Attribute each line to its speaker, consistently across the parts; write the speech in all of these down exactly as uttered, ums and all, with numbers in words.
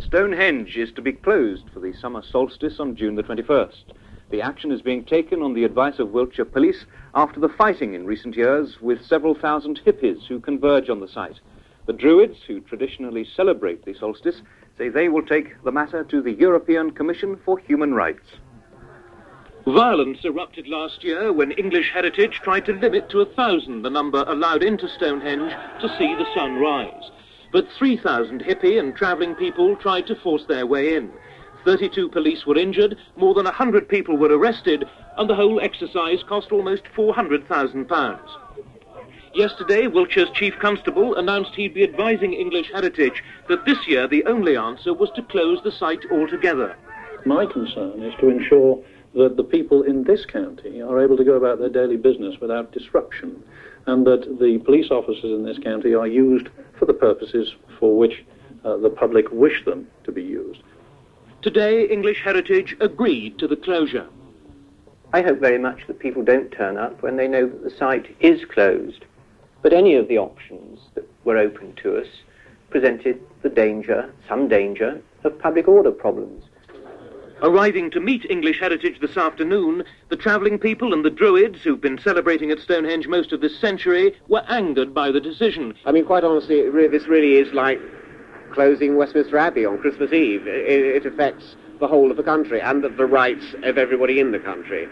Speaker 1: Stonehenge is to be closed for the summer solstice on June the twenty-first. The action is being taken on the advice of Wiltshire Police after the fighting in recent years with several thousand hippies who converge on the site. The Druids, who traditionally celebrate the solstice, say they will take the matter to the European Commission for Human Rights. Violence erupted last year when English Heritage tried to limit to a thousand the number allowed into Stonehenge to see the sun rise. But three thousand hippie and travelling people tried to force their way in. thirty-two police were injured, more than one hundred people were arrested, and the whole exercise cost almost four hundred thousand pounds. Yesterday, Wiltshire's Chief Constable announced he'd be advising English Heritage that this year the only answer was to close the site altogether.
Speaker 2: My concern is to ensure that the people in this county are able to go about their daily business without disruption, and that the police officers in this county are used for the purposes for which uh, the public wish them to be used.
Speaker 1: Today, English Heritage agreed to the closure.
Speaker 3: I hope very much that people don't turn up when they know that the site is closed, but any of the options that were open to us presented the danger, some danger, of public order problems.
Speaker 1: Arriving to meet English Heritage this afternoon, the travelling people and the Druids, who've been celebrating at Stonehenge most of this century, were angered by the decision.
Speaker 4: I mean, quite honestly, it re- this really is like closing Westminster Abbey on Christmas Eve. It, it affects the whole of the country and the rights of everybody in the country.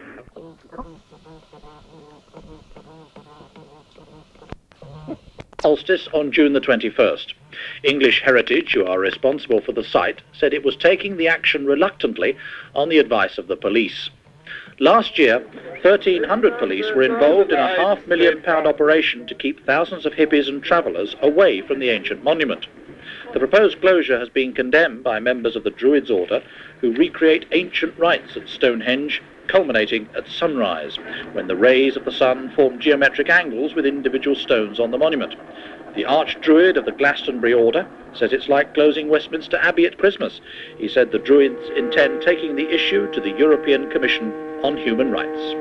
Speaker 5: Solstice on June the twenty-first. English Heritage, who are responsible for the site, said it was taking the action reluctantly on the advice of the police. Last year, thirteen hundred police were involved in a half million pound operation to keep thousands of hippies and travellers away from the ancient monument. The proposed closure has been condemned by members of the Druids Order, who recreate ancient rites at Stonehenge, culminating at sunrise, when the rays of the sun form geometric angles with individual stones on the monument. The Archdruid of the Glastonbury Order says it's like closing Westminster Abbey at Christmas. He said the Druids intend taking the issue to the European Commission on Human Rights.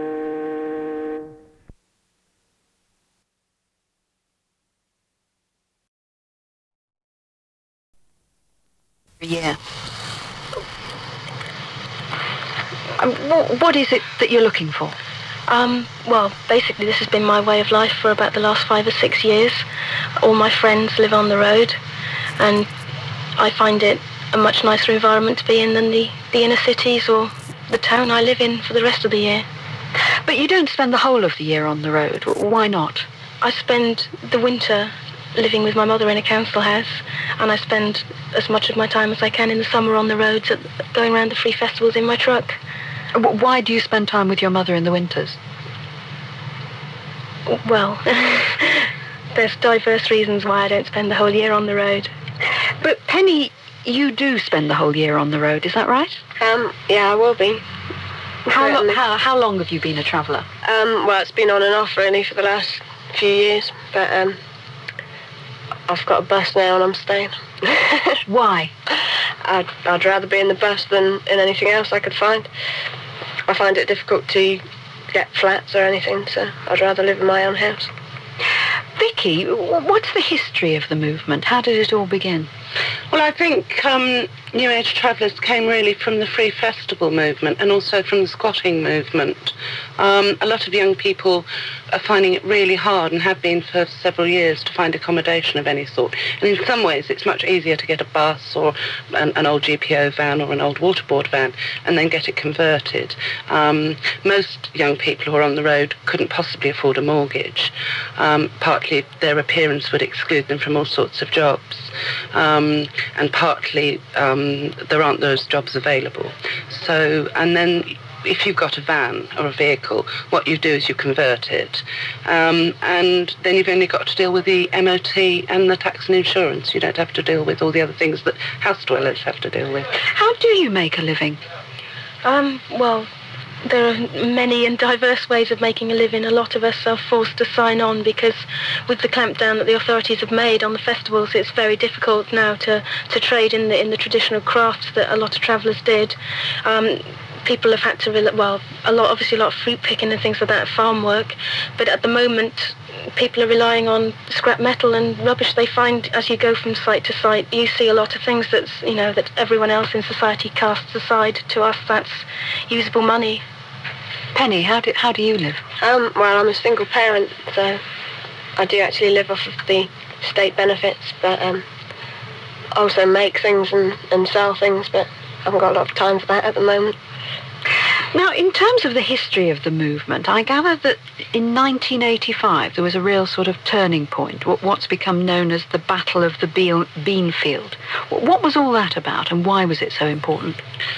Speaker 6: Yeah. Um, what, what is it that you're looking for?
Speaker 7: Um, well, basically this has been my way of life for about the last five or six years. All my friends live on the road, and I find it a much nicer environment to be in than the, the inner cities or the town I live in for the rest of the year.
Speaker 6: But you don't spend the whole of the year on the road. Why not?
Speaker 7: I spend the winter living with my mother in a council house, and I spend as much of my time as I can in the summer on the roads, at, going around the free festivals in my truck.
Speaker 6: Why do you spend time with your mother in the winters?
Speaker 7: Well, there's diverse reasons why I don't spend the whole year on the road.
Speaker 6: But Penny, you do spend the whole year on the road, is that right?
Speaker 8: Um, yeah, I will be.
Speaker 6: How, lo- how, how long have you been a traveller?
Speaker 8: Um, well, it's been on and off really for the last few years, but um, I've got a bus now and I'm staying.
Speaker 6: Why?
Speaker 8: I'd, I'd rather be in the bus than in anything else I could find. I find it difficult to get flats or anything, so I'd rather live in my own house.
Speaker 6: Vicky, what's the history of the movement? How did it all begin?
Speaker 9: Well, I think um, New Age travellers came really from the Free Festival movement and also from the squatting movement. Um, a lot of young people are finding it really hard, and have been for several years, to find accommodation of any sort. And in some ways it's much easier to get a bus or an, an old G P O van or an old waterboard van and then get it converted. Um, most young people who are on the road couldn't possibly afford a mortgage. Um, partly their appearance would exclude them from all sorts of jobs. Um, and partly um, there aren't those jobs available. So, and then if you've got a van or a vehicle, what you do is you convert it. Um, and then you've only got to deal with the M O T and the tax and insurance. You don't have to deal with all the other things that house dwellers have to deal with.
Speaker 6: How do you make a living?
Speaker 7: Um, well, there are many and diverse ways of making a living. A lot of us are forced to sign on because with the clampdown that the authorities have made on the festivals, it's very difficult now to, to trade in the in the traditional crafts that a lot of travellers did. Um, people have had to, rel- well, a lot, obviously a lot of fruit picking and things like that, farm work, but at the moment people are relying on scrap metal and rubbish they find as you go from site to site. You see a lot of things that's, you know, that everyone else in society casts aside. To us, that's usable money.
Speaker 6: Penny, how do, how do you live?
Speaker 8: Um, well, I'm a single parent, so I do actually live off of the state benefits, but um, I also make things and, and sell things, but I haven't got a lot of time for that at the moment.
Speaker 6: Now, in terms of the history of the movement, I gather that in nineteen eighty-five there was a real sort of turning point, what's become known as the Battle of the Bean, Bean Field. What was all that about, and why was it so important?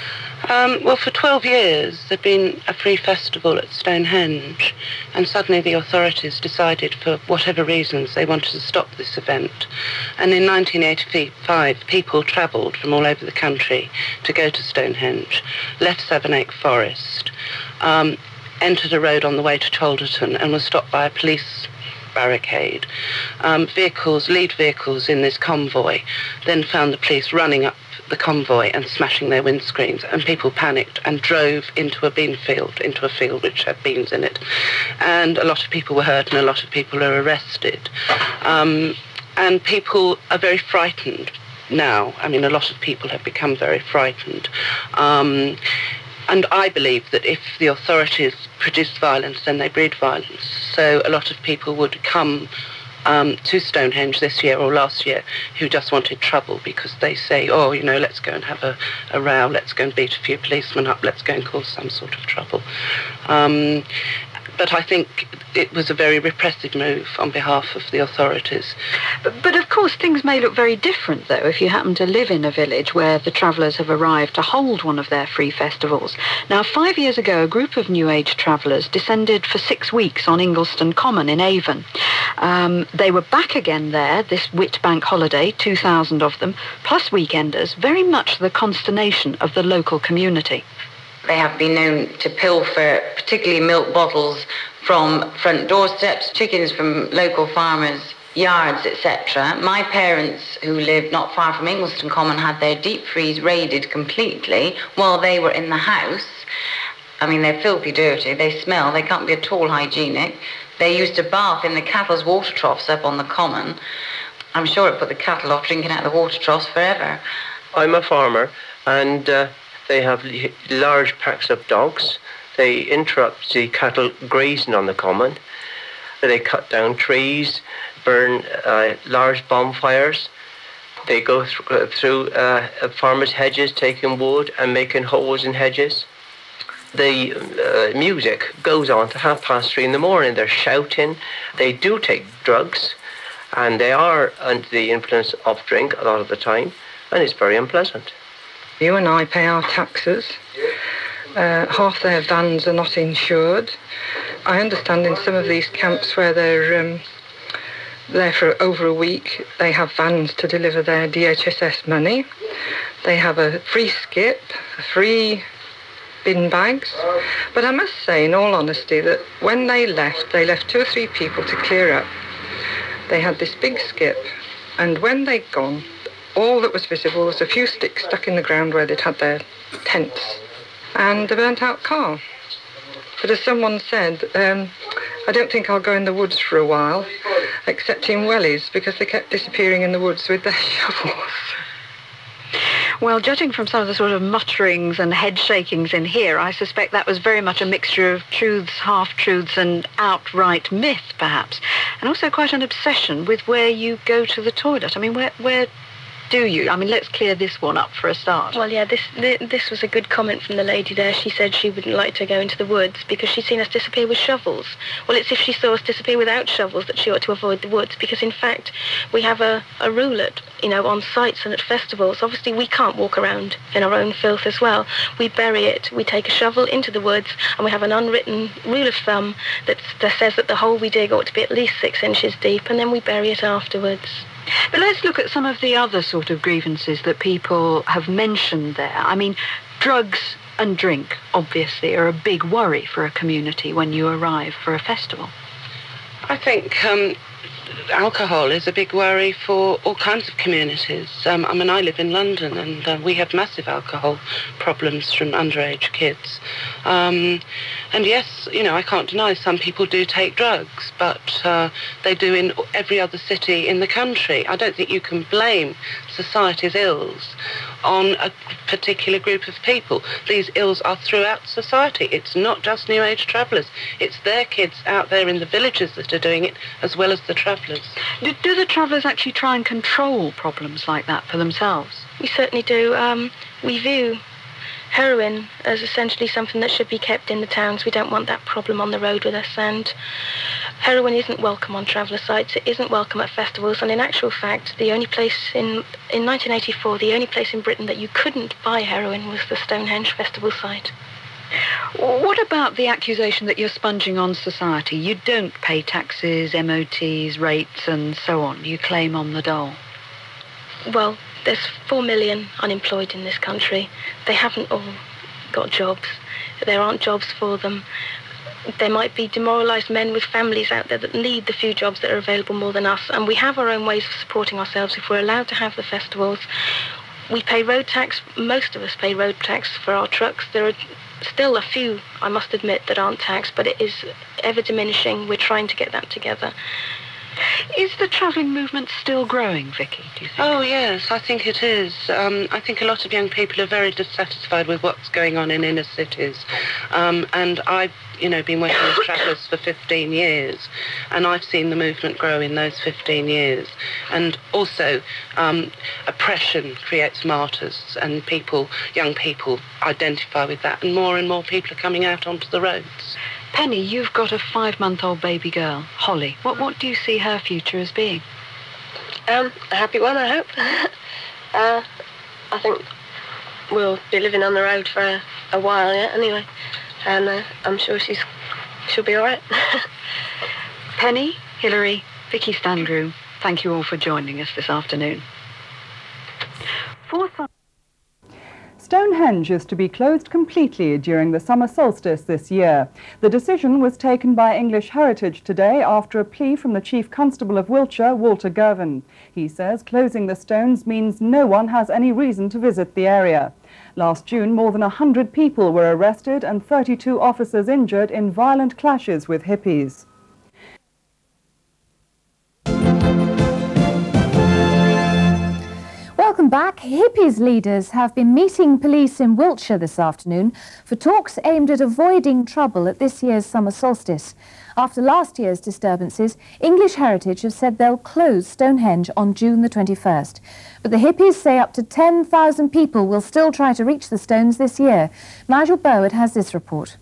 Speaker 9: Um, well, for twelve years there'd been a free festival at Stonehenge, and suddenly the authorities decided, for whatever reasons, they wanted to stop this event. And in nineteen eighty-five, people travelled from all over the country to go to Stonehenge, left Savernake Forest, um, entered a road on the way to Cholderton, and was stopped by a police barricade. Um, vehicles, lead vehicles in this convoy, then found the police running up the convoy and smashing their windscreens, and people panicked and drove into a bean field, into a field which had beans in it. And a lot of people were hurt and a lot of people are arrested. Um, and people are very frightened now. I mean, a lot of people have become very frightened. Um, and I believe that if the authorities produce violence, then they breed violence. So a lot of people would come Um, to Stonehenge this year or last year who just wanted trouble because they say, oh, you know, let's go and have a, a row, let's go and beat a few policemen up, let's go and cause some sort of trouble. Um, but I think it was a very repressive move on behalf of the authorities.
Speaker 6: But, but of course things may look very different, though, if you happen to live in a village where the travellers have arrived to hold one of their free festivals. Now, five years ago, a group of New Age travellers descended for six weeks on Ingleston Common in Avon. Um, they were back again there this Whit Bank holiday, two thousand of them, plus weekenders, very much the consternation of the local community.
Speaker 10: They have been known to pilfer, particularly milk bottles, from front doorsteps, chickens from local farmers' yards, et cetera. My parents, who lived not far from Ingleston Common, had their deep freeze raided completely while they were in the house. I mean, they're filthy dirty, they smell, they can't be at all hygienic. They used to bath in the cattle's water troughs up on the common. I'm sure it put the cattle off drinking out of the water troughs forever.
Speaker 3: I'm a farmer, and uh, they have large packs of dogs. They interrupt the cattle grazing on the common. They cut down trees, burn uh, large bonfires. They go th- uh, through uh, farmers' hedges, taking wood and making holes in hedges. The uh, music goes on to half past three in the morning. They're shouting. They do take drugs, and they are under the influence of drink a lot of the time, and it's very unpleasant.
Speaker 11: You and I pay our taxes. Uh, half their vans are not insured. I understand in some of these camps where they're um, there for over a week, they have vans to deliver their D H S S money. They have a free skip, a free bin bags. But I must say, in all honesty, that when they left, they left two or three people to clear up. They had this big skip, and when they'd gone, all that was visible was a few sticks stuck in the ground where they'd had their tents, and a burnt-out car. But as someone said, um, I don't think I'll go in the woods for a while, except in wellies, because they kept disappearing in the woods with their shovels.
Speaker 6: Well, judging from some of the sort of mutterings and head shakings in here, I suspect that was very much a mixture of truths, half-truths and outright myth, perhaps. And also quite an obsession with where you go to the toilet. I mean, where where do you? I mean, let's clear this one up for a start.
Speaker 7: Well, yeah, this this was a good comment from the lady there. She said she wouldn't like to go into the woods because she'd seen us disappear with shovels. Well, it's if she saw us disappear without shovels that she ought to avoid the woods, because in fact we have a, a rule at, you know, on sites and at festivals. Obviously we can't walk around in our own filth as well. We bury it, we take a shovel into the woods, and we have an unwritten rule of thumb that, that says that the hole we dig ought to be at least six inches deep, and then we bury it afterwards.
Speaker 6: But let's look at some of the other sort of grievances that people have mentioned there. I mean, drugs and drink, obviously, are a big worry for a community when you arrive for a festival.
Speaker 9: I think um, alcohol is a big worry for all kinds of communities. Um, I mean, I live in London, and uh, we have massive alcohol problems from underage kids. Um, and yes, you know, I can't deny some people do take drugs, but uh, they do in every other city in the country. I don't think you can blame society's ills on a particular group of people. These ills are throughout society. It's not just New Age travellers. It's their kids out there in the villages that are doing it, as well as the travellers.
Speaker 6: Do, do the travellers actually try and control problems like that for themselves?
Speaker 7: We certainly do. Um, we view heroin as essentially something that should be kept in the towns. We don't want that problem on the road with us, and heroin isn't welcome on traveller sites. It isn't welcome at festivals, and in actual fact, the only place in in nineteen eighty-four, the only place in Britain that you couldn't buy heroin was the Stonehenge festival site.
Speaker 6: What about the accusation that you're sponging on society? You don't pay taxes, M O Ts, rates, and so on. You claim on the dole.
Speaker 7: Well, there's four million unemployed in this country. They haven't all got jobs. There aren't jobs for them. There might be demoralised men with families out there that need the few jobs that are available more than us, and we have our own ways of supporting ourselves if we're allowed to have the festivals. We pay road tax. Most of us pay road tax for our trucks. There are still a few, I must admit, that aren't taxed, but it is ever diminishing. We're trying to get that together.
Speaker 6: Is the travelling movement still growing, Vicky, do you think?
Speaker 9: Oh, yes, I think it is. Um, I think a lot of young people are very dissatisfied with what's going on in inner cities. Um, and I've, you know, been working with travellers for fifteen years, and I've seen the movement grow in those fifteen years. And also, um, oppression creates martyrs, and people, young people, identify with that, and more and more people are coming out onto the roads.
Speaker 6: Penny, you've got a five-month-old baby girl, Holly. What what do you see her future as being?
Speaker 8: Um, a happy one, I hope. uh, I think we'll be living on the road for a, a while yet, anyway. And uh, I'm sure she's she'll be all right.
Speaker 6: Penny, Hilary, Vicky Standrew, thank you all for joining us this afternoon. For some
Speaker 12: Stonehenge is to be closed completely during the summer solstice this year. The decision was taken by English Heritage today after a plea from the Chief Constable of Wiltshire, Walter Girvan. He says closing the stones means no one has any reason to visit the area. Last June, more than one hundred people were arrested and thirty-two officers injured in violent clashes with hippies.
Speaker 13: Welcome back. Hippies leaders have been meeting police in Wiltshire this afternoon for talks aimed at avoiding trouble at this year's summer solstice. After last year's disturbances, English Heritage have said they'll close Stonehenge on June the twenty-first. But the hippies say up to ten thousand people will still try to reach the stones this year. Nigel Burwood has this report.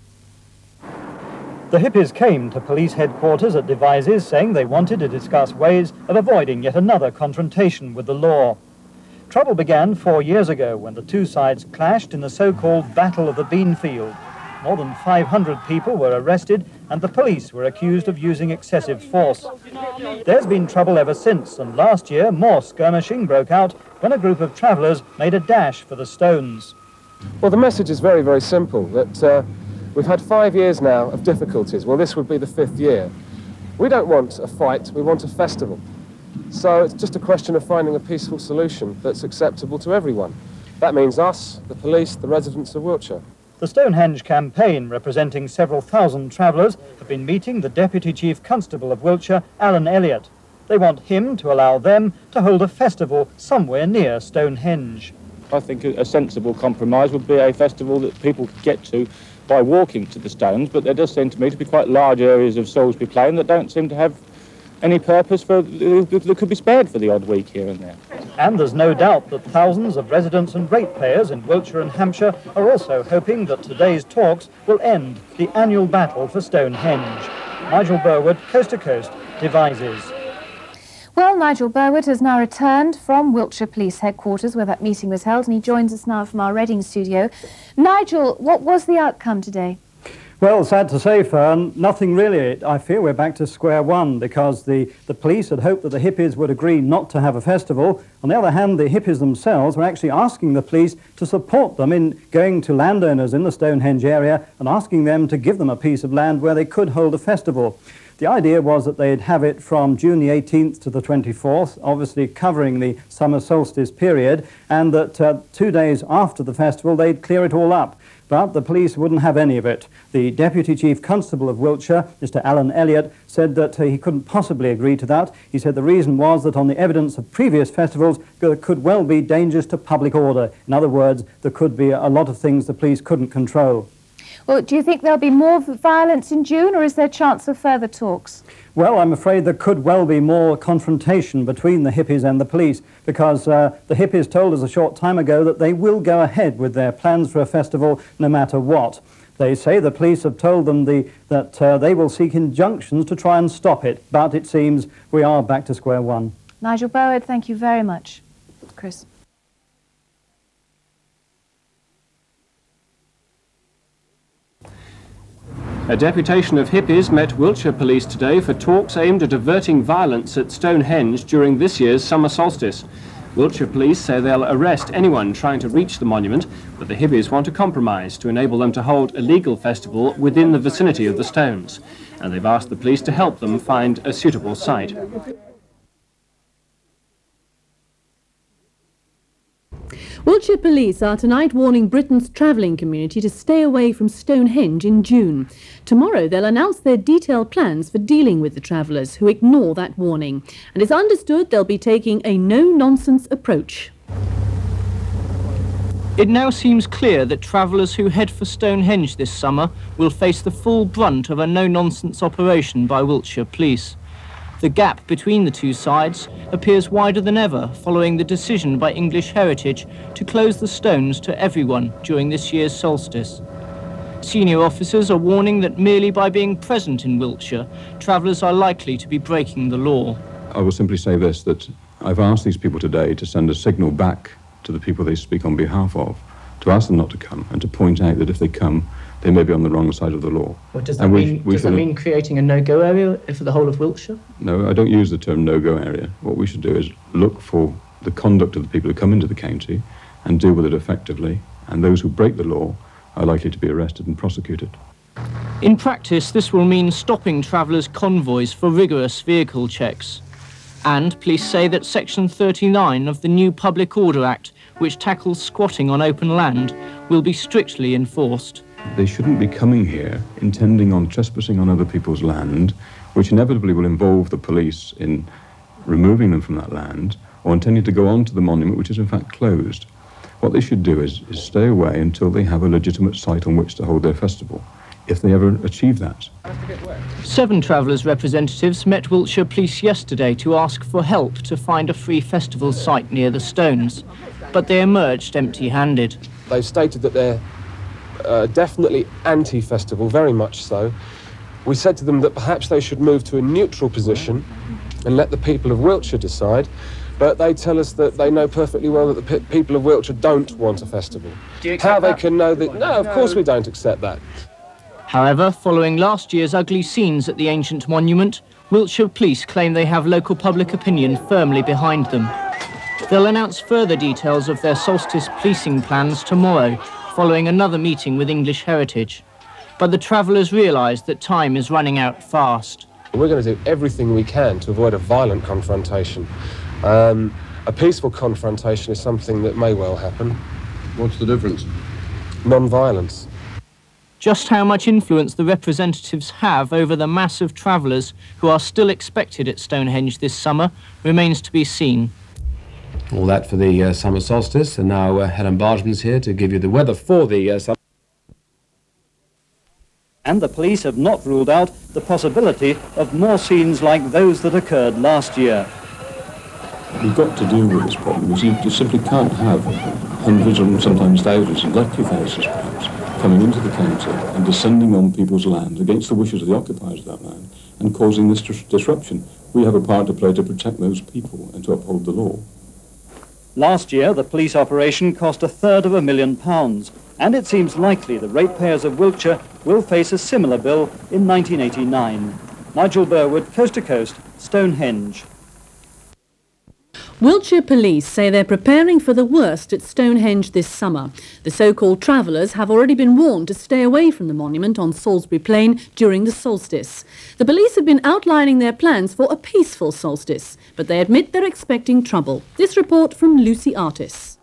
Speaker 14: The hippies came to police headquarters at Devizes saying they wanted to discuss ways of avoiding yet another confrontation with the law. Trouble began four years ago when the two sides clashed in the so-called Battle of the Beanfield. More than five hundred people were arrested and the police were accused of using excessive force. There's been trouble ever since, and last year more skirmishing broke out when a group of travellers made a dash for the stones.
Speaker 15: Well, the message is very, very simple, that uh, we've had five years now of difficulties. Well, this would be the fifth year. We don't want a fight, we want a festival. So it's just a question of finding a peaceful solution that's acceptable to everyone. That means us, the police, the residents of Wiltshire.
Speaker 14: The Stonehenge Campaign, representing several thousand travellers, have been meeting the Deputy Chief Constable of Wiltshire, Alan Elliott. They want him to allow them to hold a festival somewhere near Stonehenge.
Speaker 16: I think a sensible compromise would be a festival that people get to by walking to the stones, but there does seem to me to be quite large areas of Salisbury Plain that don't seem to have any purpose for, that could be spared for the odd week here and there.
Speaker 14: And there's no doubt that thousands of residents and ratepayers in Wiltshire and Hampshire are also hoping that today's talks will end the annual battle for Stonehenge. Nigel Burwood, Coast to Coast, Devizes.
Speaker 13: Well, Nigel Burwood has now returned from Wiltshire Police Headquarters where that meeting was held, and he joins us now from our Reading studio. Nigel, what was the outcome today?
Speaker 17: Well, sad to say, Fern, nothing really. I fear we're back to square one because the, the police had hoped that the hippies would agree not to have a festival. On the other hand, the hippies themselves were actually asking the police to support them in going to landowners in the Stonehenge area and asking them to give them a piece of land where they could hold a festival. The The idea was that they'd have it from June the eighteenth to the twenty-fourth, obviously covering the summer solstice period, and that uh, two days after the festival they'd clear it all up. But the police wouldn't have any of it. The Deputy Chief Constable of Wiltshire, Mister Alan Elliott, said that uh, he couldn't possibly agree to that. He said the reason was that on the evidence of previous festivals there could well be dangers to public order. In other words, there could be a lot of things the police couldn't control.
Speaker 13: Well, do you think there'll be more violence in June, or is there a chance of further talks?
Speaker 17: Well, I'm afraid there could well be more confrontation between the hippies and the police, because uh, the hippies told us a short time ago that they will go ahead with their plans for a festival no matter what. They say the police have told them the, that uh, they will seek injunctions to try and stop it, but it seems we are back to square one.
Speaker 13: Nigel Burwood, thank you very much. Chris.
Speaker 15: A deputation of hippies met Wiltshire Police today for talks aimed at averting violence at Stonehenge during this year's summer solstice. Wiltshire Police say they'll arrest anyone trying to reach the monument, but the hippies want a compromise to enable them to hold a legal festival within the vicinity of the stones, and they've asked the police to help them find a suitable site.
Speaker 18: Wiltshire Police are tonight warning Britain's travelling community to stay away from Stonehenge in June. Tomorrow they'll announce their detailed plans for dealing with the travellers who ignore that warning. And it's understood they'll be taking a no-nonsense approach.
Speaker 19: It now seems clear that travellers who head for Stonehenge this summer will face the full brunt of a no-nonsense operation by Wiltshire Police. The gap between the two sides appears wider than ever following the decision by English Heritage to close the stones to everyone during this year's solstice. Senior officers are warning that merely by being present in Wiltshire, travellers are likely to be breaking the law.
Speaker 20: I will simply say this, that I've asked these people today to send a signal back to the people they speak on behalf of, to ask them not to come and to point out that if they come, they may be on the wrong side of the law.
Speaker 19: Well, does that, we, mean, we does that mean creating a no-go area for the whole of Wiltshire?
Speaker 20: No, I don't use the term no-go area. What we should do is look for the conduct of the people who come into the county and deal with it effectively, and those who break the law are likely to be arrested and prosecuted.
Speaker 19: In practice, this will mean stopping travellers' convoys for rigorous vehicle checks. And police say that Section thirty-nine of the new Public Order Act, which tackles squatting on open land, will be strictly enforced.
Speaker 20: They shouldn't be coming here intending on trespassing on other people's land, which inevitably will involve the police in removing them from that land, or intending to go on to the monument, which is in fact closed. What they should do is, is stay away until they have a legitimate site on which to hold their festival, if they ever achieve that.
Speaker 19: Seven travellers' representatives met Wiltshire Police yesterday to ask for help to find a free festival site near the stones, but they emerged empty-handed.
Speaker 15: They've stated that they're uh, definitely anti-festival, very much so. We said to them that perhaps they should move to a neutral position and let the people of Wiltshire decide, but they tell us that they know perfectly well that the pe people of Wiltshire don't want a festival.
Speaker 19: Do you accept
Speaker 15: How they
Speaker 19: that?
Speaker 15: can know that? No, of course we don't accept that.
Speaker 19: However, following last year's ugly scenes at the ancient monument, Wiltshire Police claim they have local public opinion firmly behind them. They'll announce further details of their solstice policing plans tomorrow, following another meeting with English Heritage. But the travellers realise that time is running out fast.
Speaker 15: We're going to do everything we can to avoid a violent confrontation. Um, a peaceful confrontation is something that may well happen.
Speaker 20: What's the difference?
Speaker 15: Non-violence.
Speaker 19: Just how much influence the representatives have over the mass of travellers who are still expected at Stonehenge this summer remains to be seen.
Speaker 21: All that for the uh, summer solstice, and now uh, Helen Bargeman's here to give you the weather for the uh, summer.
Speaker 17: And the police have not ruled out the possibility of more scenes like those that occurred last year.
Speaker 20: We've got to deal with this problem, because you, you simply can't have hundreds and sometimes thousands, and likely thousands perhaps, coming into the county and descending on people's land against the wishes of the occupiers of that land and causing this dis disruption. We have a part to play to protect those people and to uphold the law.
Speaker 17: Last year, the police operation cost a third of a million pounds, and it seems likely the ratepayers of Wiltshire will face a similar bill in nineteen eighty-nine. Nigel Burwood, Coast to Coast, Stonehenge.
Speaker 18: Wiltshire Police say they're preparing for the worst at Stonehenge this summer. The so-called travellers have already been warned to stay away from the monument on Salisbury Plain during the solstice. The police have been outlining their plans for a peaceful solstice, but they admit they're expecting trouble. This report from Lucy Artis.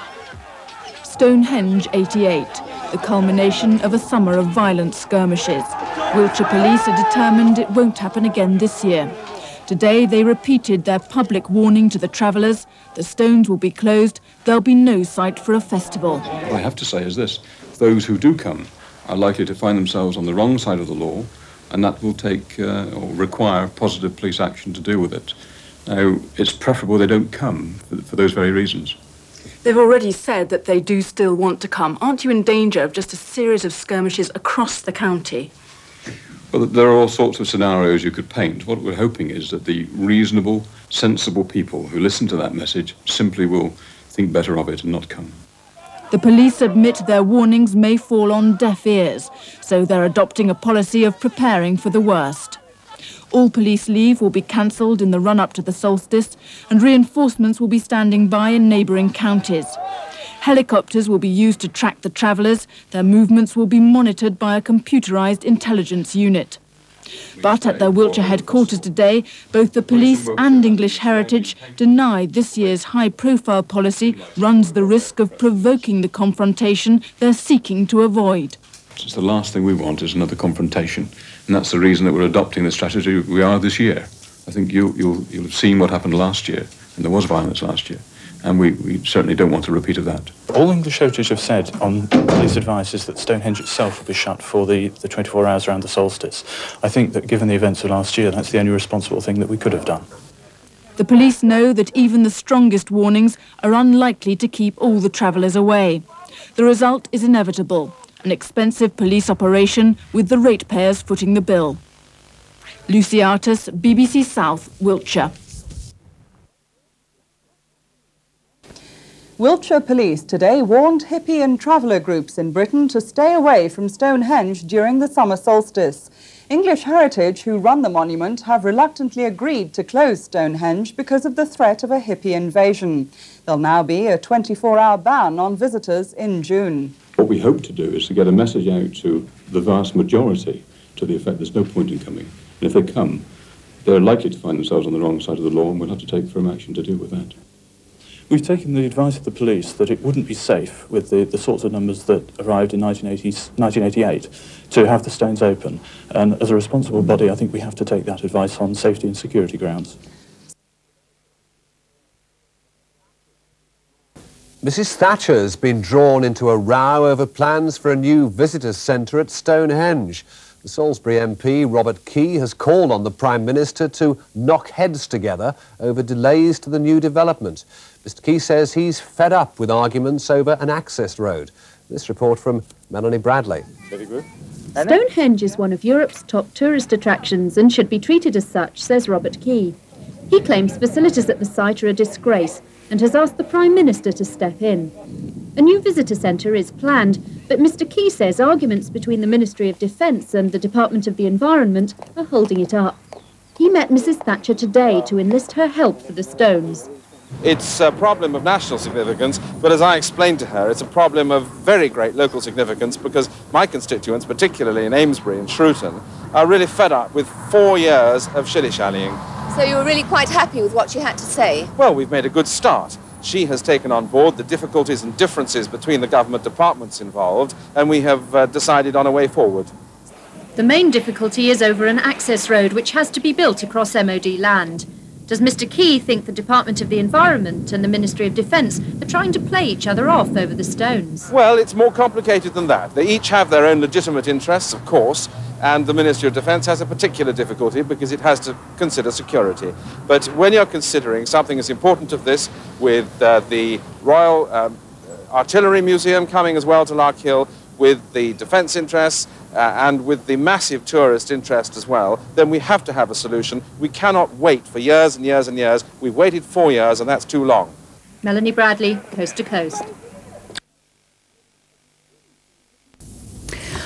Speaker 2: Stonehenge eighty-eight, the culmination of a summer of violent skirmishes. Wiltshire Police are determined it won't happen again this year. Today they repeated their public warning to the travellers. The stones will be closed. There'll be no site for a festival.
Speaker 20: What I have to say is this. Those who do come are likely to find themselves on the wrong side of the law, and that will take uh, or require positive police action to deal with it. Now, it's preferable they don't come for, for those very reasons.
Speaker 2: They've already said that they do still want to come. Aren't you in danger of just a series of skirmishes across the county?
Speaker 20: Well, there are all sorts of scenarios you could paint. What we're hoping is that the reasonable, sensible people who listen to that message simply will think better of it and not come.
Speaker 2: The police admit their warnings may fall on deaf ears, so they're adopting a policy of preparing for the worst. All police leave will be cancelled in the run-up to the solstice, and reinforcements will be standing by in neighbouring counties. Helicopters will be used to track the travellers. Their movements will be monitored by a computerised intelligence unit. But at their Wiltshire headquarters today, both the police and English Heritage deny this year's high-profile policy runs the risk of provoking the confrontation they're seeking to avoid.
Speaker 20: It's the last thing we want is another confrontation, and that's the reason that we're adopting the strategy we are this year. I think you, you'll, you'll have seen what happened last year, and there was violence last year. And we, we certainly don't want a repeat of that.
Speaker 22: All English Heritage have said on police advice is that Stonehenge itself will be shut for the, the twenty-four hours around the solstice. I think that given the events of last year, that's the only responsible thing that we could have done.
Speaker 2: The police know that even the strongest warnings are unlikely to keep all the travellers away. The result is inevitable, an expensive police operation with the ratepayers footing the bill. Lucy Artis, B B C South, Wiltshire.
Speaker 12: Wiltshire Police today warned hippie and traveller groups in Britain to stay away from Stonehenge during the summer solstice. English Heritage, who run the monument, have reluctantly agreed to close Stonehenge because of the threat of a hippie invasion. There'll now be a twenty-four hour ban on visitors in June.
Speaker 20: What we hope to do is to get a message out to the vast majority to the effect there's no point in coming. And if they come, they're likely to find themselves on the wrong side of the law, and we'll have to take firm action to deal with that.
Speaker 22: We've taken the advice of the police that it wouldn't be safe with the, the sorts of numbers that arrived in nineteen eighty-eight to have the stones open. And as a responsible body, I think we have to take that advice on safety and security grounds.
Speaker 23: Missus Thatcher's been drawn into a row over plans for a new visitors' centre at Stonehenge. The Salisbury M P, Robert Key, has called on the Prime Minister to knock heads together over delays to the new development. Mister Key says he's fed up with arguments over an access road. This report from Melanie Bradley.
Speaker 20: Very good.
Speaker 24: Stonehenge is one of Europe's top tourist attractions and should be treated as such, says Robert Key. He claims facilities at the site are a disgrace and has asked the Prime Minister to step in. A new visitor centre is planned, but Mister Key says arguments between the Ministry of Defence and the Department of the Environment are holding it up. He met Missus Thatcher today to enlist her help for the stones.
Speaker 25: It's a problem of national significance, but as I explained to her, it's a problem of very great local significance because my constituents, particularly in Amesbury and Shrewton, are really fed up with four years of shilly-shallying.
Speaker 26: So you were really quite happy with what she had to say?
Speaker 25: Well, we've made a good start. She has taken on board the difficulties and differences between the government departments involved, and we have uh, decided on a way forward.
Speaker 24: The main difficulty is over an access road which has to be built across M O D land. Does Mister Key think the Department of the Environment and the Ministry of Defence are trying to play each other off over the stones?
Speaker 25: Well, it's more complicated than that. They each have their own legitimate interests, of course, and the Ministry of Defence has a particular difficulty because it has to consider security. But when you're considering something as important as this, with uh, the Royal um, Artillery Museum coming as well to Lark Hill, with the defence interests, uh, and with the massive tourist interest as well, then we have to have a solution. We cannot wait for years and years and years. We've waited four years, and that's too long.
Speaker 24: Melanie Bradley, Coast to Coast.
Speaker 18: All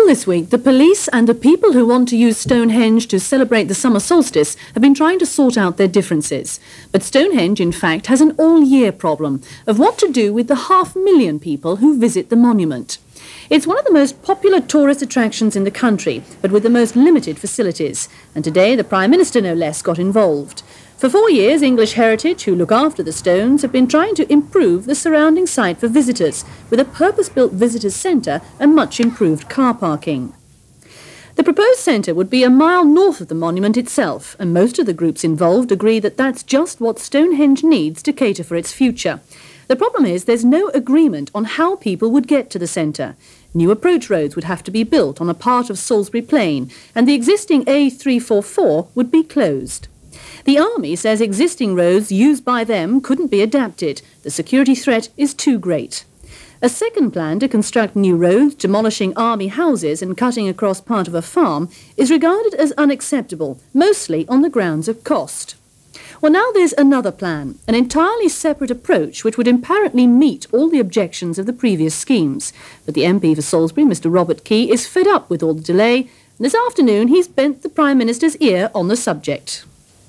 Speaker 18: Well, this week, the police and the people who want to use Stonehenge to celebrate the summer solstice have been trying to sort out their differences. But Stonehenge, in fact, has an all-year problem of what to do with the half million people who visit the monument. It's one of the most popular tourist attractions in the country, but with the most limited facilities. And today, the Prime Minister, no less, got involved. For four years, English Heritage, who look after the stones, have been trying to improve the surrounding site for visitors, with a purpose-built visitors' centre and much improved car parking. The proposed centre would be a mile north of the monument itself, and most of the groups involved agree that that's just what Stonehenge needs to cater for its future. The problem is there's no agreement on how people would get to the centre. New approach roads would have to be built on a part of Salisbury Plain, and the existing A three forty-four would be closed. The Army says existing roads used by them couldn't be adapted. The security threat is too great. A second plan to construct new roads, demolishing Army houses and cutting across part of a farm, is regarded as unacceptable, mostly on the grounds of cost. Well, now there's another plan, an entirely separate approach which would apparently meet all the objections of the previous schemes. But the M P for Salisbury, Mr Robert Key, is fed up with all the delay, and this afternoon he's bent the Prime Minister's ear on the subject.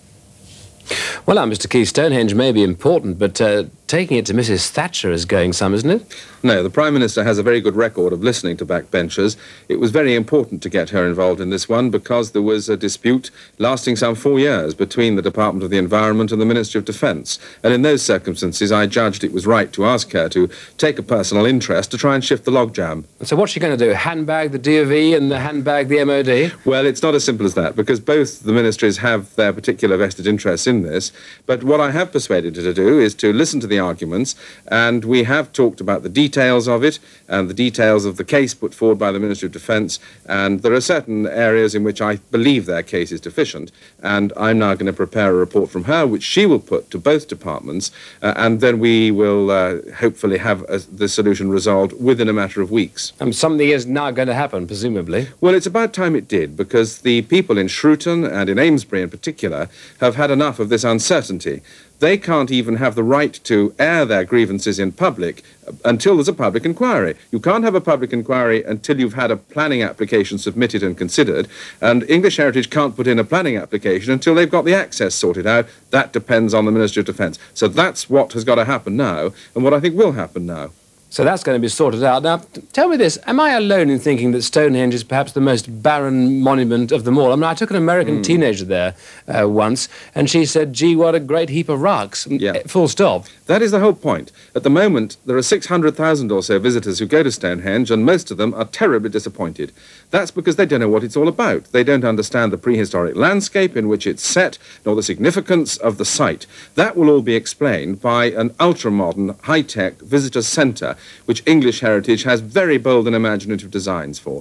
Speaker 21: Well, now, Mr Key, Stonehenge may be important, but uh, taking it to Missus Thatcher is going some, isn't it?
Speaker 25: No, the Prime Minister has a very good record of listening to backbenchers. It was very important to get her involved in this one because there was a dispute lasting some four years between the Department of the Environment and the Ministry of Defence. And in those circumstances, I judged it was right to ask her to take a personal interest to try and shift the logjam.
Speaker 21: So what's she going to do, handbag the D O V and the handbag the M O D?
Speaker 25: Well, it's not as simple as that, because both the ministries have their particular vested interests in this. But what I have persuaded her to do is to listen to the arguments, and we have talked about the details of it and the details of the case put forward by the Ministry of Defence, and there are certain areas in which I believe their case is deficient, and I'm now going to prepare a report from her which she will put to both departments, uh, and then we will uh, hopefully have a, the solution resolved within a matter of weeks.
Speaker 21: And something is now going to happen, presumably?
Speaker 25: Well, it's about time it did, because the people in Shrewton and in Amesbury in particular have had enough of this uncertainty. They can't even have the right to air their grievances in public until there's a public inquiry. You can't have a public inquiry until you've had a planning application submitted and considered, and English Heritage can't put in a planning application until they've got the access sorted out. That depends on the Ministry of Defence. So that's what has got to happen now, and what I think will happen now.
Speaker 21: So that's going to be sorted out. Now, tell me this, am I alone in thinking that Stonehenge is perhaps the most barren monument of them all? I mean, I took an American mm. teenager there uh, once, and she said, gee, what a great heap of rocks.
Speaker 25: Yeah.
Speaker 21: Full stop.
Speaker 25: That is the whole point. At the moment, there are six hundred thousand or so visitors who go to Stonehenge, and most of them are terribly disappointed. That's because they don't know what it's all about. They don't understand the prehistoric landscape in which it's set, nor the significance of the site. That will all be explained by an ultra-modern, high-tech visitor centre, which English Heritage has very bold and imaginative designs for.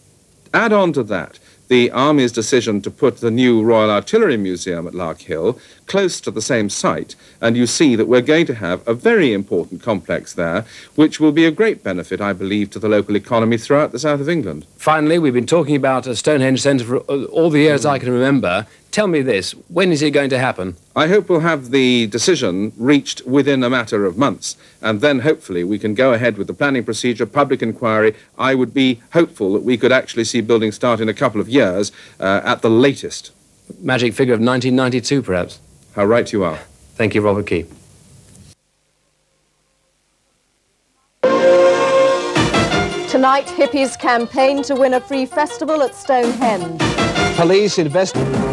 Speaker 25: Add on to that the Army's decision to put the new Royal Artillery Museum at Lark Hill close to the same site, and you see that we're going to have a very important complex there, which will be a great benefit, I believe, to the local economy throughout the south of England.
Speaker 21: Finally, we've been talking about a Stonehenge Centre for all the years mm. I can remember. Tell me this, when is it going to happen?
Speaker 25: I hope we'll have the decision reached within a matter of months, and then hopefully we can go ahead with the planning procedure, public inquiry. I would be hopeful that we could actually see building start in a couple of years uh, at the latest.
Speaker 21: Magic figure of nineteen ninety-two, perhaps?
Speaker 25: How right you are.
Speaker 21: Thank you, Robert Key.
Speaker 1: Tonight, hippies campaign to win a free festival at Stonehenge.
Speaker 23: Police invest...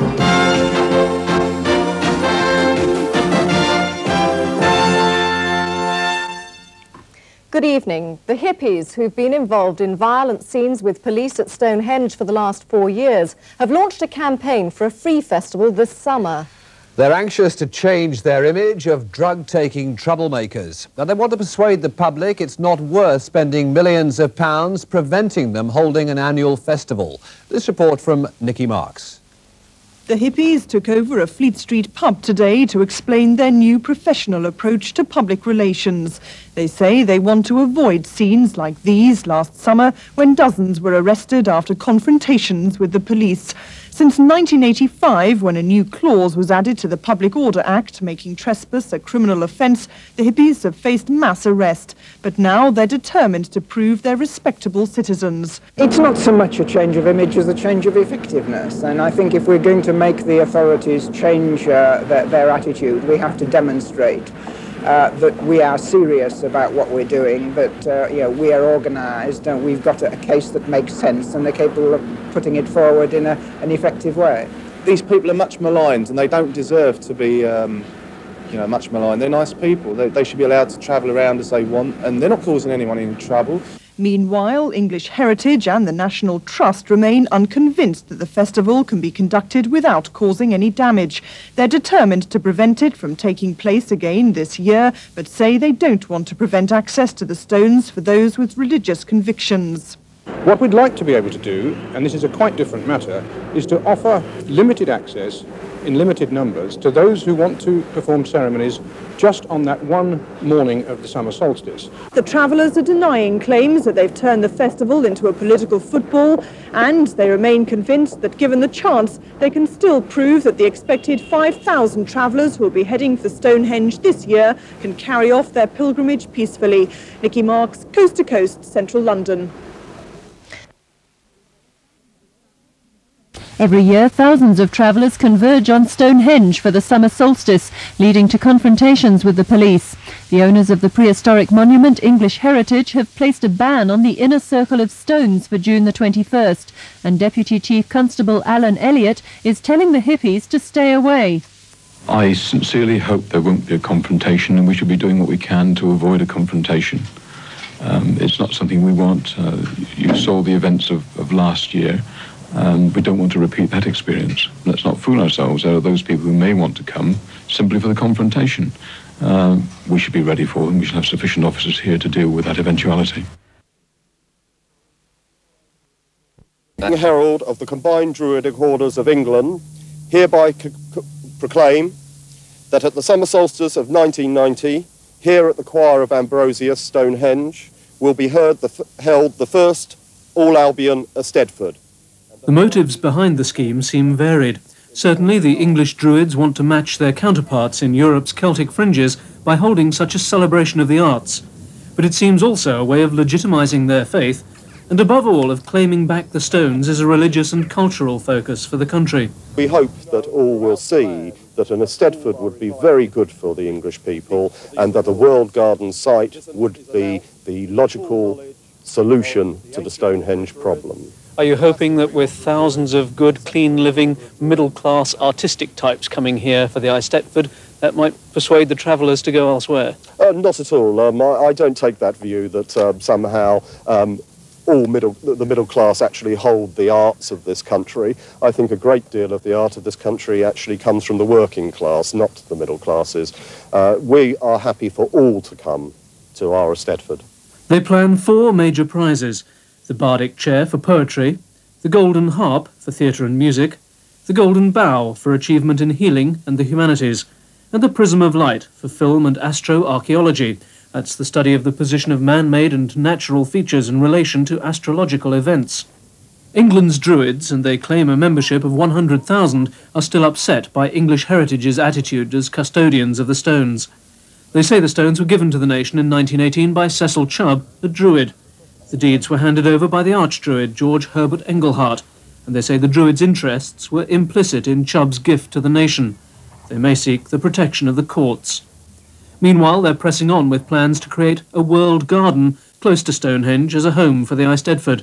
Speaker 1: Good evening. The hippies, who've been involved in violent scenes with police at Stonehenge for the last four years, have launched a campaign for a free festival this summer.
Speaker 23: They're anxious to change their image of drug-taking troublemakers. Now, they want to persuade the public it's not worth spending millions of pounds preventing them holding an annual festival. This report from Nicky Marks.
Speaker 3: The hippies took over a Fleet Street pub today to explain their new professional approach to public relations. They say they want to avoid scenes like these last summer when dozens were arrested after confrontations with the police. Since nineteen eighty-five, when a new clause was added to the Public Order Act, making trespass a criminal offence, the hippies have faced mass arrest. But now they're determined to prove they're respectable citizens.
Speaker 4: It's not so much a change of image as a change of effectiveness. And I think if we're going to make the authorities change uh, their, their attitude, we have to demonstrate Uh, that we are serious about what we're doing, that uh, you know, we are organised and we've got a, a case that makes sense and they're capable of putting it forward in a, an effective way.
Speaker 5: These people are much maligned and they don't deserve to be um, you know, much maligned. They're nice people. They, they should be allowed to travel around as they want and they're not causing anyone any trouble.
Speaker 3: Meanwhile, English Heritage and the National Trust remain unconvinced that the festival can be conducted without causing any damage. They're determined to prevent it from taking place again this year, but say they don't want to prevent access to the stones for those with religious convictions.
Speaker 7: What we'd like to be able to do, and this is a quite different matter, is to offer limited access in limited numbers to those who want to perform ceremonies just on that one morning of the summer solstice.
Speaker 3: The travellers are denying claims that they've turned the festival into a political football, and they remain convinced that given the chance, they can still prove that the expected five thousand travellers who will be heading for Stonehenge this year can carry off their pilgrimage peacefully. Nikki Marks, Coast to Coast, Central London.
Speaker 9: Every year, thousands of travellers converge on Stonehenge for the summer solstice, leading to confrontations with the police. The owners of the prehistoric monument, English Heritage, have placed a ban on the inner circle of stones for June the twenty-first, and Deputy Chief Constable Alan Elliott is telling the hippies to stay away.
Speaker 20: I sincerely hope there won't be a confrontation, and we should be doing what we can to avoid a confrontation. Um, it's not something we want. Uh, you saw the events of, of last year. Um, we don't want to repeat that experience. Let's not fool ourselves. There are those people who may want to come simply for the confrontation. Um, we should be ready for them. We should have sufficient officers here to deal with that eventuality.
Speaker 10: The Herald of the Combined Druidic Orders of England hereby c c proclaim that at the summer solstice of nineteen ninety, here at the choir of Ambrosius, Stonehenge, will be heard the f held the first All Albion Eisteddfod.
Speaker 11: The motives behind the scheme seem varied. Certainly the English Druids want to match their counterparts in Europe's Celtic fringes by holding such a celebration of the arts. But it seems also a way of legitimising their faith, and above all of claiming back the stones as a religious and cultural focus for the country.
Speaker 10: We hope that all will see that an Eisteddfod would be very good for the English people and that a World Garden site would be the logical solution to the Stonehenge problem.
Speaker 11: Are you hoping that with thousands of good, clean-living, middle-class artistic types coming here for the Eisteddfod, that might persuade the travellers to go elsewhere?
Speaker 10: Uh, not at all. Um, I, I don't take that view that um, somehow um, all middle, the middle class actually hold the arts of this country. I think a great deal of the art of this country actually comes from the working class, not the middle classes. Uh, we are happy for all to come to our Eisteddfod.
Speaker 11: They plan four major prizes: the Bardic Chair for poetry, the Golden Harp for theatre and music, the Golden Bow for achievement in healing and the humanities, and the Prism of Light for film and astroarchaeology. That's the study of the position of man-made and natural features in relation to astrological events. England's Druids, and they claim a membership of one hundred thousand, are still upset by English Heritage's attitude as custodians of the stones. They say the stones were given to the nation in nineteen eighteen by Cecil Chubb, a Druid. The deeds were handed over by the Archdruid George Herbert Engelhart, and they say the Druid's interests were implicit in Chubb's gift to the nation. They may seek the protection of the courts. Meanwhile, they're pressing on with plans to create a world garden close to Stonehenge as a home for the Eisteddfod.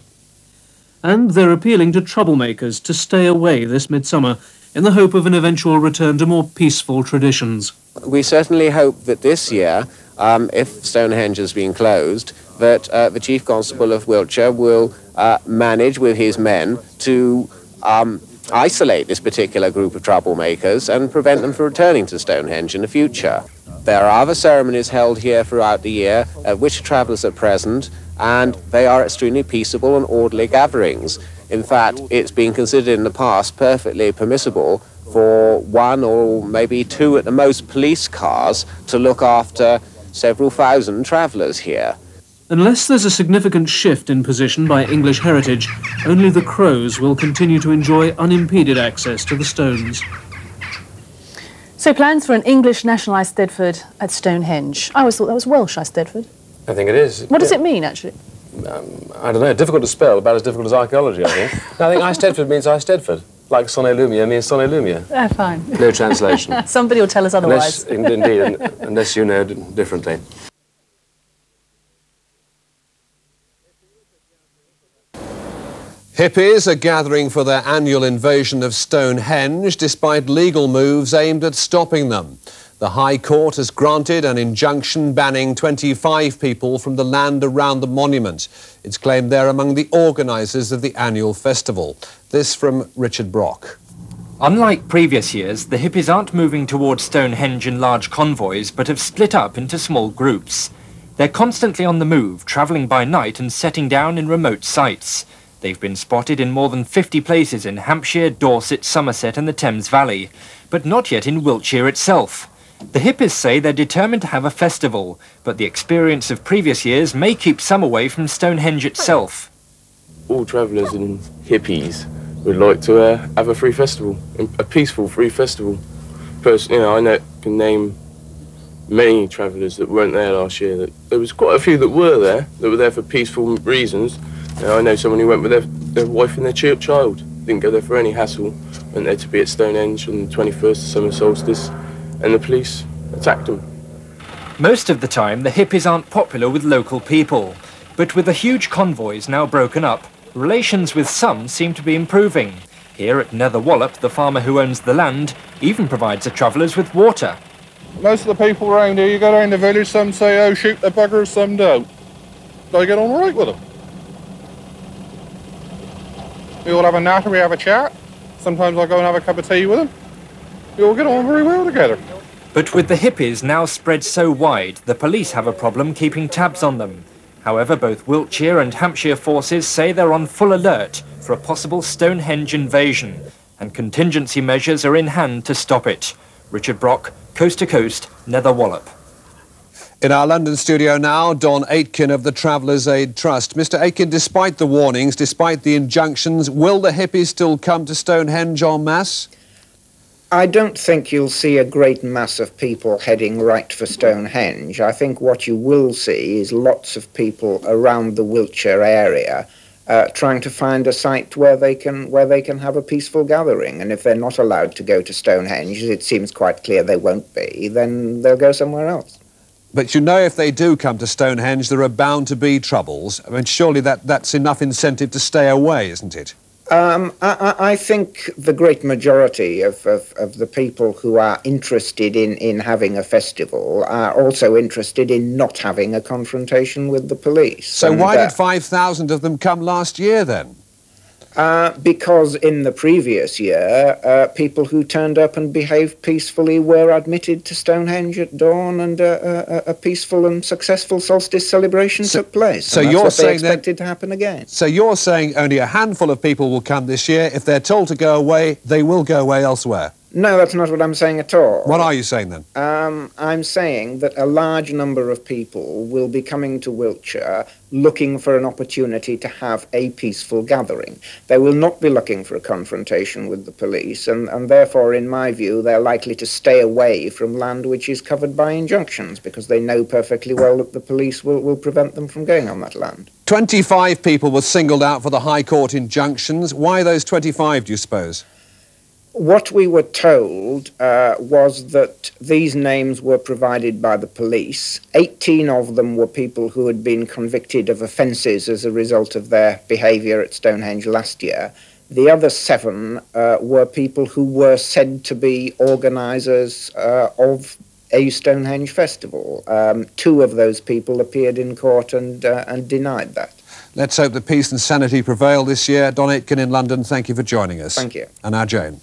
Speaker 11: And they're appealing to troublemakers to stay away this midsummer in the hope of an eventual return to more peaceful traditions.
Speaker 27: We certainly hope that this year, um, if Stonehenge has been closed, that uh, the Chief Constable of Wiltshire will uh, manage with his men to um, isolate this particular group of troublemakers and prevent them from returning to Stonehenge in the future. There are other ceremonies held here throughout the year at which travellers are present, and they are extremely peaceable and orderly gatherings. In fact, it's been considered in the past perfectly permissible for one or maybe two at the most police cars to look after several thousand travellers here.
Speaker 11: Unless there's a significant shift in position by English heritage, only the Crows will continue to enjoy unimpeded access to the stones.
Speaker 18: So plans for an English nationalised Eisteddfod at Stonehenge. I always thought that was Welsh, Eisteddfod.
Speaker 6: I think it is.
Speaker 18: What does it mean, actually?
Speaker 6: Um, I don't know, difficult to spell, about as difficult as archaeology, I think. No, I think Eisteddfod means Eisteddfod, like Sonne Lumia means Sonne Lumia.
Speaker 18: Oh, fine.
Speaker 6: No translation.
Speaker 18: Somebody will tell us otherwise.
Speaker 6: Unless, indeed, unless you know differently.
Speaker 23: Hippies are gathering for their annual invasion of Stonehenge despite legal moves aimed at stopping them. The High Court has granted an injunction banning twenty-five people from the land around the monument. It's claimed they're among the organisers of the annual festival. This from Richard Brock.
Speaker 8: Unlike previous years, the hippies aren't moving towards Stonehenge in large convoys, but have split up into small groups. They're constantly on the move, travelling by night and setting down in remote sites. They've been spotted in more than fifty places in Hampshire, Dorset, Somerset and the Thames Valley, but not yet in Wiltshire itself. The hippies say they're determined to have a festival, but the experience of previous years may keep some away from Stonehenge itself.
Speaker 13: All travellers and hippies would like to uh, have a free festival, a peaceful free festival. Personally, you know, I know, can name many travellers that weren't there last year. That there was quite a few that were there, that were there for peaceful reasons. You know, I know someone who went with their, their wife and their ch child, didn't go there for any hassle, went there to be at Stonehenge on the twenty-first, the summer solstice, and the police attacked them.
Speaker 8: Most of the time, the hippies aren't popular with local people, but with the huge convoys now broken up, relations with some seem to be improving. Here at Nether Wallop, the farmer who owns the land even provides the travellers with water.
Speaker 5: Most of the people around here, you go around the village, some say, oh, shoot the buggers, some don't. They get on all right with them. We all have a natter, we have a chat. Sometimes I go and have a cup of tea with them. We all get on very well together.
Speaker 8: But with the hippies now spread so wide, the police have a problem keeping tabs on them. However, both Wiltshire and Hampshire forces say they're on full alert for a possible Stonehenge invasion, and contingency measures are in hand to stop it. Richard Brock, Coast to Coast, Nether Wallop.
Speaker 23: In our London studio now, Don Aitken of the Travellers' Aid Trust. Mister Aitken, despite the warnings, despite the injunctions, will the hippies still come to Stonehenge en masse?
Speaker 4: I don't think you'll see a great mass of people heading right for Stonehenge. I think what you will see is lots of people around the Wiltshire area uh, trying to find a site where they can where they can have a peaceful gathering. And if they're not allowed to go to Stonehenge, it seems quite clear they won't be, then they'll go somewhere else.
Speaker 23: But you know, if they do come to Stonehenge, there are bound to be troubles. I mean, surely that, that's enough incentive to stay away, isn't it?
Speaker 4: Um, I, I think the great majority of, of, of the people who are interested in, in having a festival are also interested in not having a confrontation with the police.
Speaker 23: So
Speaker 4: and,
Speaker 23: why
Speaker 4: uh,
Speaker 23: did five thousand of them come last year, then?
Speaker 4: Uh, because in the previous year, uh, people who turned up and behaved peacefully were admitted to Stonehenge at dawn, and uh, a, a peaceful and successful solstice celebration
Speaker 23: so,
Speaker 4: took place.
Speaker 23: So
Speaker 4: and that's
Speaker 23: you're
Speaker 4: what
Speaker 23: saying
Speaker 4: they expected to happen again.
Speaker 23: So you're saying only a handful of people will come this year. If they're told to go away, they will go away elsewhere.
Speaker 4: No, that's not what I'm saying at all.
Speaker 23: What are you saying then?
Speaker 4: Um, I'm saying that a large number of people will be coming to Wiltshire looking for an opportunity to have a peaceful gathering. They will not be looking for a confrontation with the police, and, and therefore, in my view, they're likely to stay away from land which is covered by injunctions, because they know perfectly well that the police will, will prevent them from going on that land.
Speaker 23: twenty-five people were singled out for the High Court injunctions. Why those twenty-five, do you suppose?
Speaker 4: What we were told uh, was that these names were provided by the police. eighteen of them were people who had been convicted of offences as a result of their behaviour at Stonehenge last year. The other seven uh, were people who were said to be organisers uh, of a Stonehenge festival. Um, two of those people appeared in court and, uh, and denied that.
Speaker 23: Let's hope that peace and sanity prevail this year. Don Aitken in London, thank you for joining us.
Speaker 4: Thank you.
Speaker 23: And now Jane.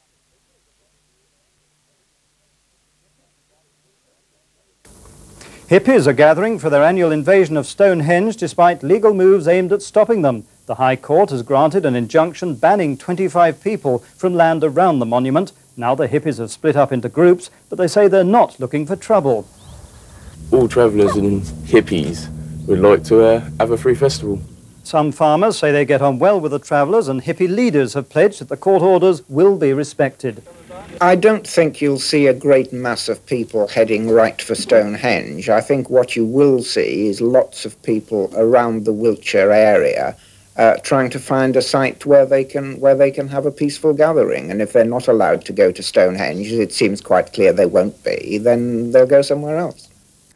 Speaker 17: Hippies are gathering for their annual invasion of Stonehenge despite legal moves aimed at stopping them. The High Court has granted an injunction banning twenty-five people from land around the monument. Now the hippies have split up into groups, but they say they're not looking for trouble.
Speaker 13: all travellers and hippies would like to uh, have a free festival.
Speaker 17: Some farmers say they get on well with the travellers, and hippie leaders have pledged that the court orders will be respected.
Speaker 4: I don't think you'll see a great mass of people heading right for Stonehenge. I think what you will see is lots of people around the Wiltshire area uh, trying to find a site where they can where they can have a peaceful gathering. And if they're not allowed to go to Stonehenge, it seems quite clear they won't be, then they'll go somewhere else.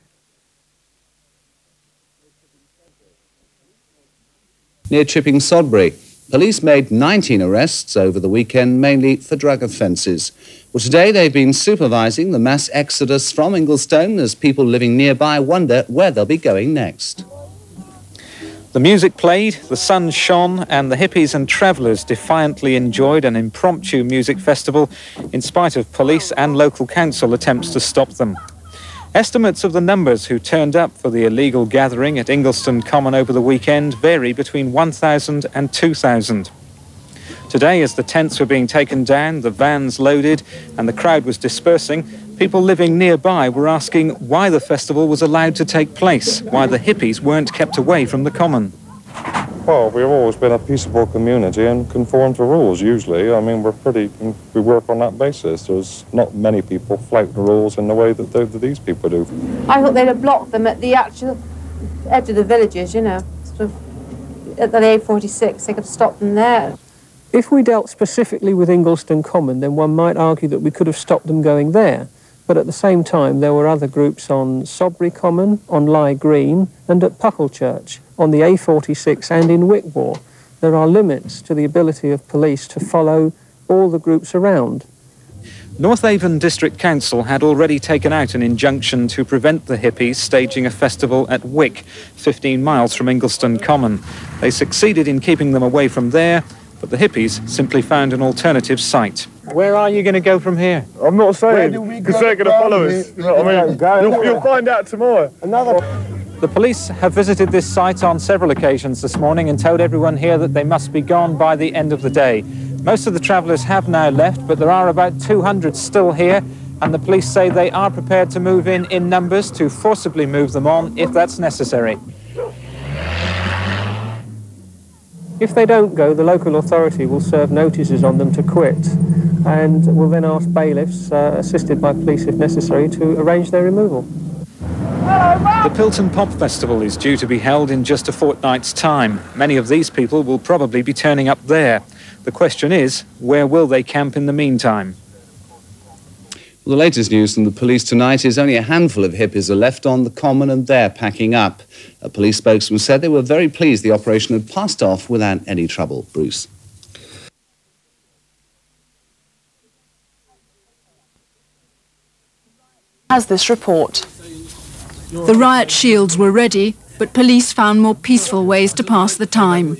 Speaker 2: Near Chipping Sodbury, police made nineteen arrests over the weekend, mainly for drug offences. Well, today they've been supervising the mass exodus from Inglestone as people living nearby wonder where they'll be going next.
Speaker 12: The music played, the sun shone, and the hippies and travellers defiantly enjoyed an impromptu music festival in spite of police and local council attempts to stop them. Estimates of the numbers who turned up for the illegal gathering at Inglestone Common over the weekend vary between one thousand and two thousand. Today, as the tents were being taken down, the vans loaded, and the crowd was dispersing, people living nearby were asking why the festival was allowed to take place, why the hippies weren't kept away from the common.
Speaker 14: Well, we've always been a peaceable community and conform to rules, usually. I mean, we're pretty, we work on that basis. There's not many people flout the rules in the way that, they, that these people do.
Speaker 15: I thought they'd have blocked them at the actual edge of the villages, you know, sort of at the A forty-six. They could have stopped them there.
Speaker 16: If we dealt specifically with Inglestone Common, then one might argue that we could have stopped them going there. But at the same time, there were other groups on Sodbury Common, on Lye Green, and at Pucklechurch, on the A forty-six and in Wickball. There are limits to the ability of police to follow all the groups around.
Speaker 12: North Avon District Council had already taken out an injunction to prevent the hippies staging a festival at Wick, fifteen miles from Inglestone Common. They succeeded in keeping them away from there, but the hippies simply found an alternative site. Where are you going to go from here?
Speaker 14: I'm not saying, because they're going to follow us. You know what I mean? You'll, you'll find out tomorrow.
Speaker 16: Another.
Speaker 12: The police have visited this site on several occasions this morning and told everyone here that they must be gone by the end of the day. Most of the travellers have now left, but there are about two hundred still here, and the police say they are prepared to move in in numbers to forcibly move them on if that's necessary.
Speaker 16: If they don't go, the local authority will serve notices on them to quit, and will then ask bailiffs, uh, assisted by police if necessary, to arrange their removal.
Speaker 12: The Pilton Pop Festival is due to be held in just a fortnight's time. Many of these people will probably be turning up there. The question is, where will they camp in the meantime?
Speaker 2: Well, the latest news from the police tonight is only a handful of hippies are left on the common and they're packing up. A police spokesman said they were very pleased the operation had passed off without any trouble. Bruce.
Speaker 19: Has this report.
Speaker 22: The riot shields were ready, but police found more peaceful ways to pass the time.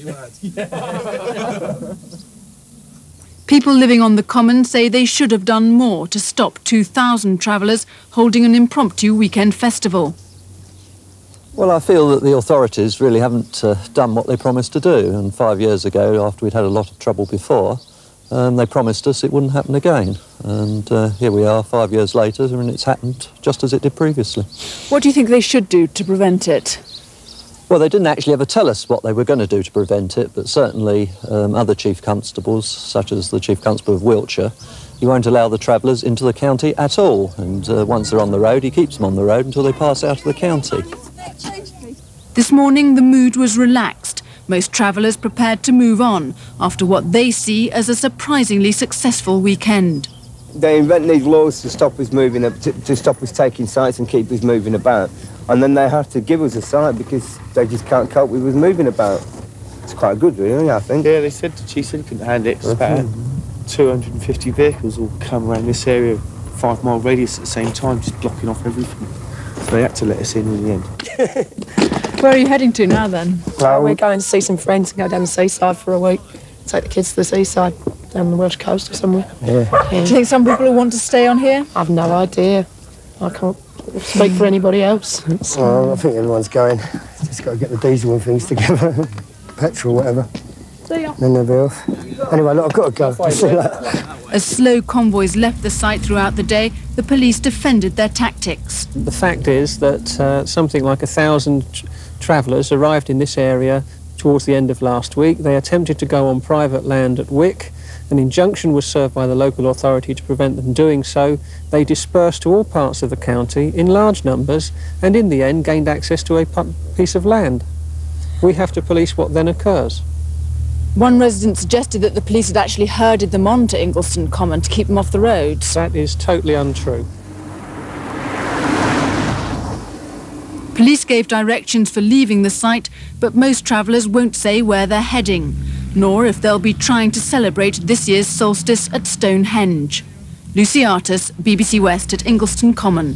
Speaker 22: People living on the common say they should have done more to stop two thousand travellers holding an impromptu weekend festival.
Speaker 28: Well, I feel that the authorities really haven't uh, done what they promised to do. And five years ago, after we'd had a lot of trouble before, um, they promised us it wouldn't happen again. And uh, here we are, five years later, and it's happened just as it did previously.
Speaker 19: What do you think they should do to prevent it?
Speaker 28: Well, they didn't actually ever tell us what they were going to do to prevent it, but certainly um, other chief constables, such as the Chief Constable of Wiltshire, he won't allow the travellers into the county at all. And uh, once they're on the road, he keeps them on the road until they pass out of the county.
Speaker 22: This morning, the mood was relaxed. Most travellers prepared to move on after what they see as a surprisingly successful weekend.
Speaker 29: They invent these laws to stop us moving, up, to, to stop us taking sites and keep us moving about. And then they have to give us a site because they just can't cope with us moving about. It's quite good, really, I think.
Speaker 30: Yeah, they said, she said couldn't handle it. It's about two hundred and fifty vehicles all come around this area, five mile radius at the same time, just blocking off everything. So they had to let us in in the end.
Speaker 19: Where are you heading to now, then?
Speaker 29: Well,
Speaker 19: we're going to see some friends and go down the seaside for a week. Take the kids to the seaside, down the Welsh coast or somewhere.
Speaker 29: Yeah.
Speaker 19: Yeah. Do you think some people will want to stay on here? I've no idea. I can't speak for anybody else. So.
Speaker 29: Well, I think everyone's going. Just got to get the diesel and things together, petrol, whatever.
Speaker 19: See ya.
Speaker 29: Then they'll be off. Anyway, look, I've got to go. See you later.
Speaker 22: As slow convoys left the site throughout the day, the police defended their tactics.
Speaker 16: The fact is that uh, something like a thousand tr travellers arrived in this area towards the end of last week. They attempted to go on private land at Wick. An injunction was served by the local authority to prevent them doing so. They dispersed to all parts of the county in large numbers and in the end gained access to a piece of land. We have to police what then occurs.
Speaker 22: One resident suggested that the police had actually herded them on to Ingleston Common to keep them off the roads.
Speaker 16: That is totally untrue.
Speaker 22: Police gave directions for leaving the site, but most travellers won't say where they're heading, nor if they'll be trying to celebrate this year's solstice at Stonehenge. Lucy Artis, B B C West at Ingleston Common.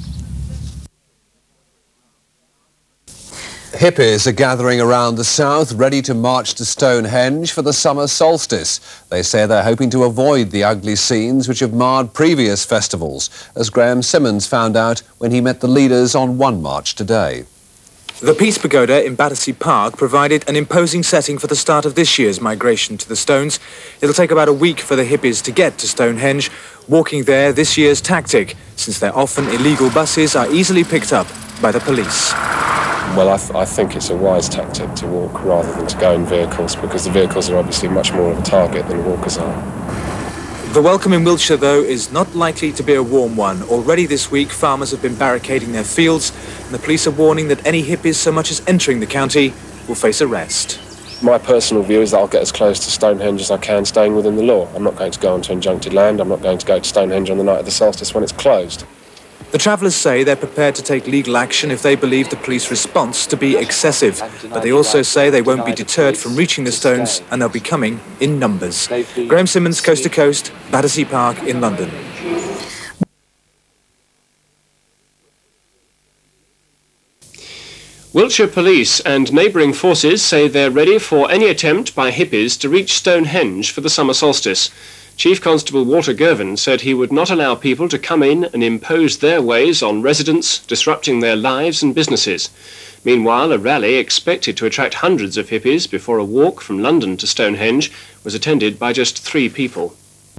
Speaker 23: Hippies are gathering around the south, ready to march to Stonehenge for the summer solstice. They say they're hoping to avoid the ugly scenes which have marred previous festivals, as Graham Simmons found out when he met the leaders on one march today.
Speaker 1: The Peace Pagoda in Battersea Park provided an imposing setting for the start of this year's migration to the Stones. It'll take about a week for the hippies to get to Stonehenge, walking there this year's tactic, since their often illegal buses are easily picked up by the police.
Speaker 6: Well, I, th I think it's a wise tactic to walk rather than to go in vehicles, because the vehicles are obviously much more of a target than the walkers are.
Speaker 1: The welcome in Wiltshire, though, is not likely to be a warm one. Already this week, farmers have been barricading their fields, and the police are warning that any hippies so much as entering the county will face arrest.
Speaker 6: My personal view is that I'll get as close to Stonehenge as I can, staying within the law. I'm not going to go onto injuncted land. I'm not going to go to Stonehenge on the night of the solstice when it's closed.
Speaker 1: The travellers say they're prepared to take legal action if they believe the police response to be excessive, but they also say they won't be deterred from reaching the Stones, and they'll be coming in numbers. Graham Simmons, Coast to Coast, Battersea Park in London.
Speaker 3: Wiltshire Police and neighbouring forces say they're ready for any attempt by hippies to reach Stonehenge for the summer solstice. Chief Constable Walter Girvan said he would not allow people to come in and impose their ways on residents, disrupting their lives and businesses. Meanwhile, a rally expected to attract hundreds of hippies before a walk from London to Stonehenge was attended by just three people.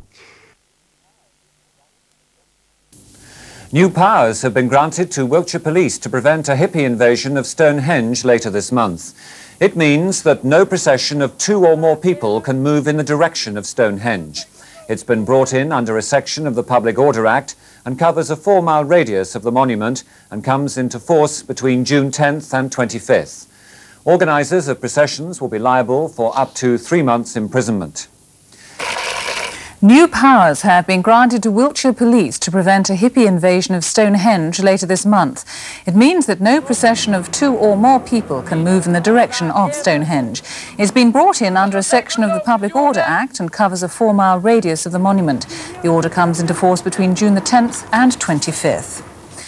Speaker 23: New powers have been granted to Wiltshire Police to prevent a hippie invasion of Stonehenge later this month. It means that no procession of two or more people can move in the direction of Stonehenge. It's been brought in under a section of the Public Order Act and covers a four-mile radius of the monument and comes into force between June tenth and twenty-fifth. Organisers of processions will be liable for up to three months' imprisonment.
Speaker 7: New powers have been granted to Wiltshire Police to prevent a hippie invasion of Stonehenge later this month. It means that no procession of two or more people can move in the direction of Stonehenge. It's been brought in under a section of the Public Order Act and covers a four-mile radius of the monument. The order comes into force between June the tenth and twenty-fifth.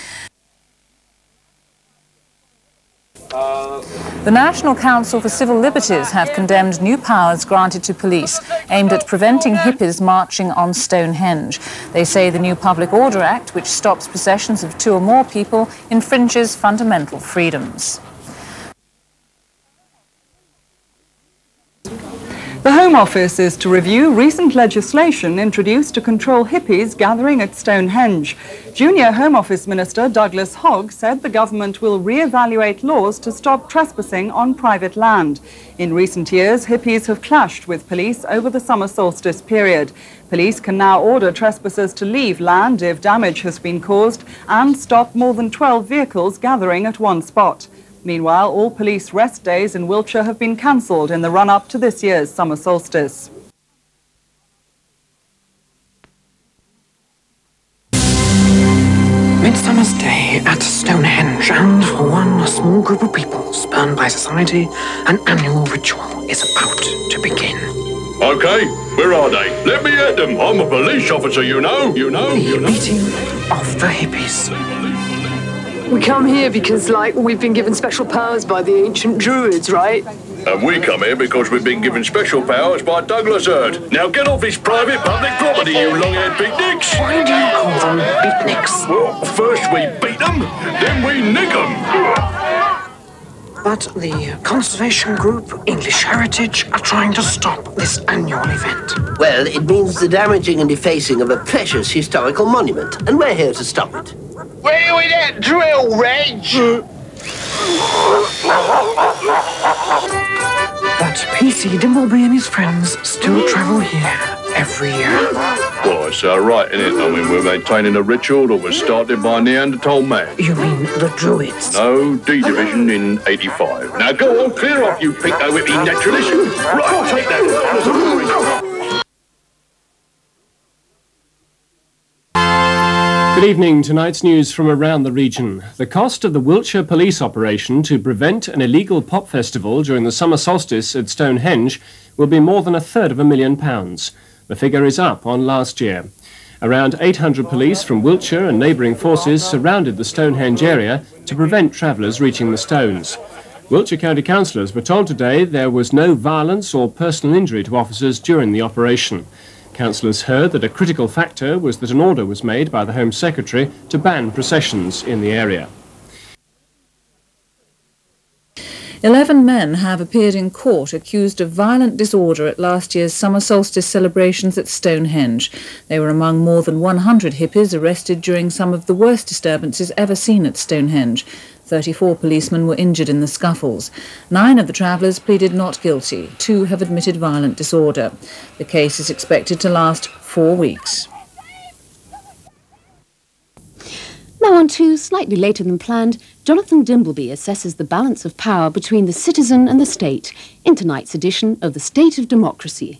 Speaker 7: The National Council for Civil Liberties have condemned new powers granted to police aimed at preventing hippies marching on Stonehenge. They say the new Public Order Act, which stops processions of two or more people, infringes fundamental freedoms.
Speaker 9: The Home Office is to review recent legislation introduced to control hippies gathering at Stonehenge. Junior Home Office Minister Douglas Hogg said the government will re-evaluate laws to stop trespassing on private land. In recent years, hippies have clashed with police over the summer solstice period. Police can now order trespassers to leave land if damage has been caused and stop more than twelve vehicles gathering at one spot. Meanwhile, all police rest days in Wiltshire have been cancelled in the run-up to this year's summer solstice.
Speaker 10: Midsummer's Day at Stonehenge, and for one small group of people spurned by society, an annual ritual is about to begin.
Speaker 20: OK, where are they? Let me at them. I'm a police officer, you know, you know,
Speaker 10: The
Speaker 20: you know.
Speaker 10: meeting of the hippies.
Speaker 21: We come here because, like, we've been given special powers by the ancient druids, right?
Speaker 20: And we come here because we've been given special powers by Douglas Hurd. Now get off his private public property, you long-haired beatniks.
Speaker 10: Why do you call them beatniks?
Speaker 20: Well, first we beat them, then we nick them.
Speaker 10: but the conservation group English Heritage are trying to stop this annual event.
Speaker 5: Well, it means the damaging and defacing of a precious historical monument, and we're here to stop it.
Speaker 8: Where are we at, drill, Reg?
Speaker 10: But P C Dimbleby and his friends still travel here every year.
Speaker 20: Well, it's uh, right, isn't it? I mean, we're maintaining a ritual that was started by Neanderthal man.
Speaker 10: You mean the Druids?
Speaker 20: No, D Division in eighty-five. Now go on, clear off, you pinko-whippy naturalist. Right, take that.
Speaker 3: Good evening. Tonight's news from around the region. The cost of the Wiltshire police operation to prevent an illegal pop festival during the summer solstice at Stonehenge will be more than a third of a million pounds. The figure is up on last year. Around eight hundred police from Wiltshire and neighbouring forces surrounded the Stonehenge area to prevent travellers reaching the stones. Wiltshire County councillors were told today there was no violence or personal injury to officers during the operation. Councillors heard that a critical factor was that an order was made by the Home Secretary to ban processions in the area.
Speaker 7: Eleven men have appeared in court accused of violent disorder at last year's summer solstice celebrations at Stonehenge. They were among more than one hundred hippies arrested during some of the worst disturbances ever seen at Stonehenge. thirty-four policemen were injured in the scuffles. Nine of the travellers pleaded not guilty. Two have admitted violent disorder. The case is expected to last four weeks.
Speaker 11: Now on to slightly later than planned, Jonathan Dimbleby assesses the balance of power between the citizen and the state in tonight's edition of The State of Democracy.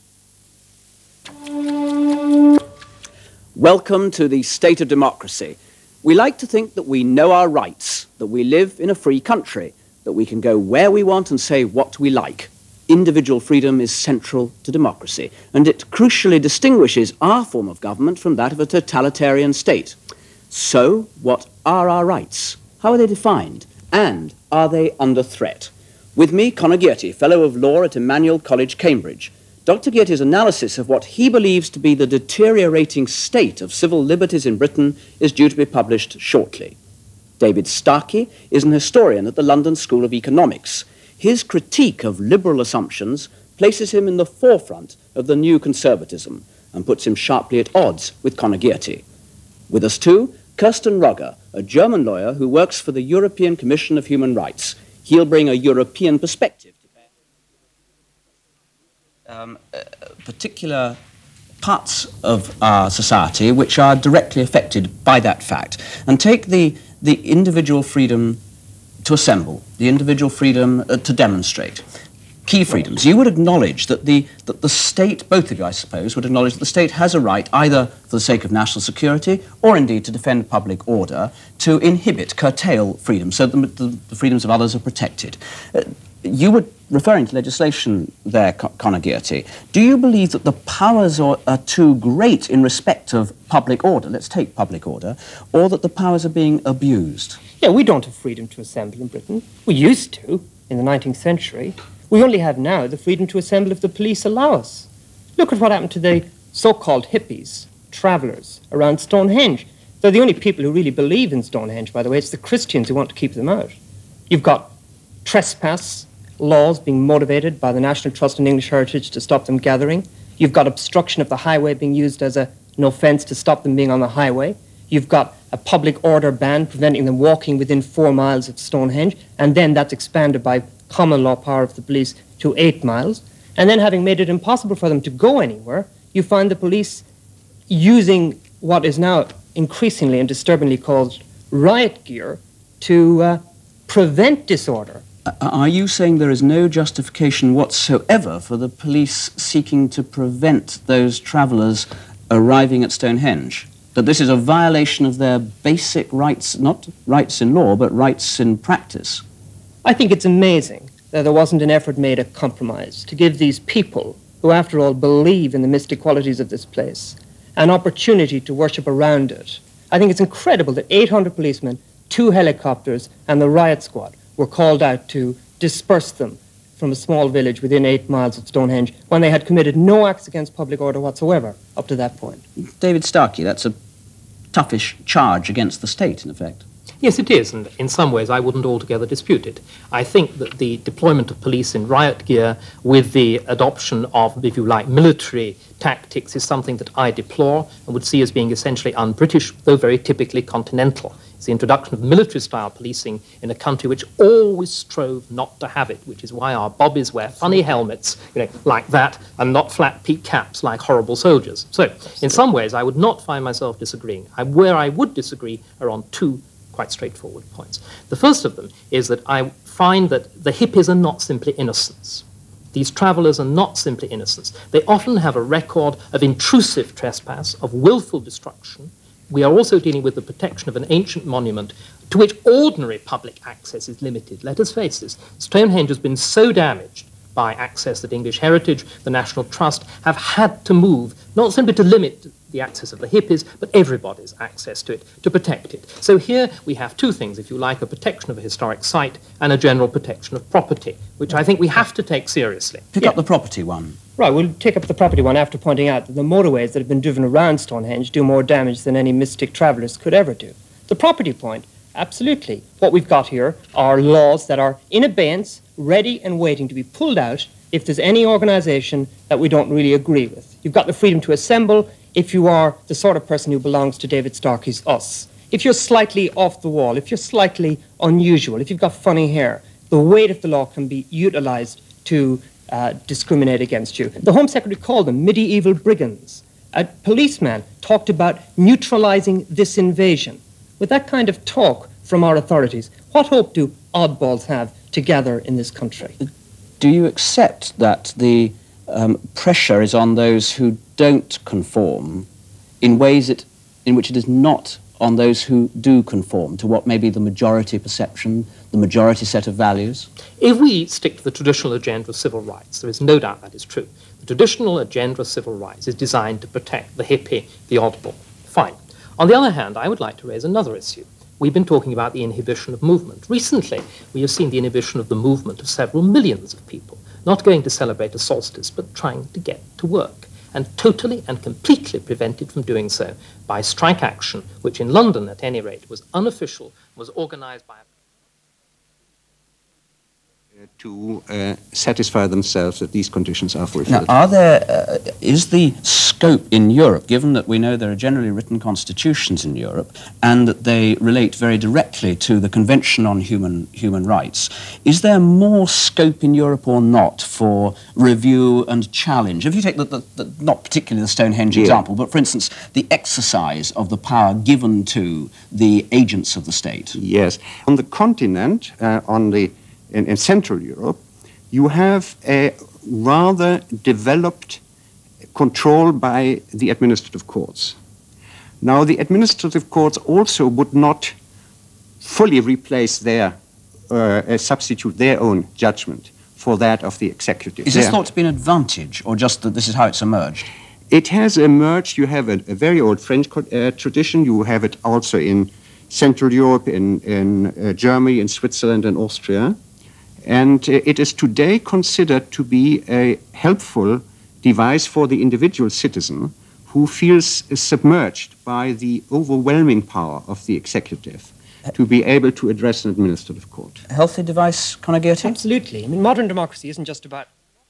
Speaker 13: Welcome to the State of Democracy. We like to think that we know our rights, that we live in a free country, that we can go where we want and say what we like. Individual freedom is central to democracy, and it crucially distinguishes our form of government from that of a totalitarian state. So, what are our rights? How are they defined? And are they under threat? With me, Conor Gearty, Fellow of Law at Emmanuel College, Cambridge. Doctor Gearty's analysis of what he believes to be the deteriorating state of civil liberties in Britain is due to be published shortly. David Starkey is an historian at the London School of Economics. His critique of liberal assumptions places him in the forefront of the new conservatism and puts him sharply at odds with Conor Gearty. With us too, Kirsten Rogger, a German lawyer who works for the European Commission of Human Rights. He'll bring a European perspective to um, uh, particular parts of our society which are directly affected by that fact. And take the, the individual freedom to assemble, the individual freedom uh, to demonstrate. Key freedoms. You would acknowledge that the, that the state, both of you I suppose, would acknowledge that the state has a right, either for the sake of national security or indeed to defend public order, to inhibit, curtail freedom, so that the, the freedoms of others are protected. Uh, you were referring to legislation there, Conor Gearty. Do you believe that the powers are, are too great in respect of public order, let's take public order, or that the powers are being abused?
Speaker 16: Yeah, we don't have freedom to assemble in Britain. We used to in the nineteenth century. We only have now the freedom to assemble if the police allow us. Look at what happened to the so-called hippies, travellers, around Stonehenge. They're the only people who really believe in Stonehenge, by the way. It's the Christians who want to keep them out. You've got trespass laws being motivated by the National Trust in English Heritage to stop them gathering. You've got obstruction of the highway being used as a, an offence to stop them being on the highway. You've got a public order ban preventing them walking within four miles of Stonehenge, and then that's expanded by common law power of the police to eight miles. And then having made it impossible for them to go anywhere, you find the police using what is now increasingly and disturbingly called riot gear to uh, prevent disorder.
Speaker 13: Are you saying there is no justification whatsoever for the police seeking to prevent those travellers arriving at Stonehenge? That this is a violation of their basic rights, not rights in law, but rights in practice?
Speaker 16: I think it's amazing that there wasn't an effort made at compromise to give these people, who after all believe in the mystic qualities of this place, an opportunity to worship around it. I think it's incredible that eight hundred policemen, two helicopters, and the riot squad were called out to disperse them from a small village within eight miles of Stonehenge when they had committed no acts against public order whatsoever up to that point.
Speaker 13: David Starkey, that's a toughish charge against the state, in effect.
Speaker 4: Yes, it is, and in some ways I wouldn't altogether dispute it. I think that the deployment of police in riot gear with the adoption of, if you like, military tactics is something that I deplore and would see as being essentially un-British, though very typically continental. It's the introduction of military-style policing in a country which always strove not to have it, which is why our bobbies wear funny helmets, you know, like that, and not flat peak caps like horrible soldiers. So, in some ways, I would not find myself disagreeing. I, where I would disagree are on two quite straightforward points. The first of them is that I find that the hippies are not simply innocents. These travellers are not simply innocents. They often have a record of intrusive trespass, of willful destruction. We are also dealing with the protection of an ancient monument to which ordinary public access is limited. Let us face this. Stonehenge has been so damaged by access that English Heritage, the National Trust, have had to move, not simply to limit the access of the hippies, but everybody's access to it, to protect it. So here we have two things, if you like, a protection of a historic site and a general protection of property, which I think we have to take seriously.
Speaker 13: Pick
Speaker 4: yeah.
Speaker 13: up the property one.
Speaker 16: Right, we'll take up the property one after pointing out that the motorways that have been driven around Stonehenge do more damage than any mystic travellers could ever do. The property point, absolutely. What we've got here are laws that are in abeyance, ready and waiting to be pulled out if there's any organisation that we don't really agree with. You've got the freedom to assemble if you are the sort of person who belongs to David Starkey's Us. If you're slightly off the wall, if you're slightly unusual, if you've got funny hair, the weight of the law can be utilised to uh, discriminate against you. The Home Secretary called them medieval brigands. A policeman talked about neutralising this invasion. With that kind of talk from our authorities, what hope do oddballs have to gather in this country?
Speaker 13: Do you accept that the um, pressure is on those who don't conform in ways it, in which it is not on those who do conform to what may be the majority perception, the majority set of values?
Speaker 4: If we stick to the traditional agenda of civil rights, there is no doubt that is true. The traditional agenda of civil rights is designed to protect the hippie, the oddball. Fine. On the other hand, I would like to raise another issue. We've been talking about the inhibition of movement. Recently, we have seen the inhibition of the movement of several millions of people, not going to celebrate a solstice, but trying to get to work, and totally and completely prevented from doing so by strike action, which in London, at any rate, was unofficial, was organised by...
Speaker 12: to uh, satisfy themselves that these conditions are fulfilled.
Speaker 13: Now, are there, uh, is the scope in Europe, given that we know there are generally written constitutions in Europe and that they relate very directly to the Convention on Human, Human Rights, is there more scope in Europe or not for review and challenge? If you take, the, the, the, not particularly the Stonehenge yeah. example, but for instance, the exercise of the power given to the agents of the state.
Speaker 12: Yes. On the continent, uh, on the In, in Central Europe, you have a rather developed control by the administrative courts. Now, the administrative courts also would not fully replace their, uh, substitute their own judgment for that of the executive.
Speaker 13: Is this thought to be an advantage, or just that this is how it's emerged?
Speaker 12: It has emerged. You have a, a very old French uh, tradition. You have it also in Central Europe, in, in uh, Germany, in Switzerland and Austria. And uh, it is today considered to be a helpful device for the individual citizen who feels uh, submerged by the overwhelming power of the executive to be able to address an administrative court.
Speaker 13: A healthy device, Conor Gearty?
Speaker 16: Absolutely. I mean, modern democracy isn't just about...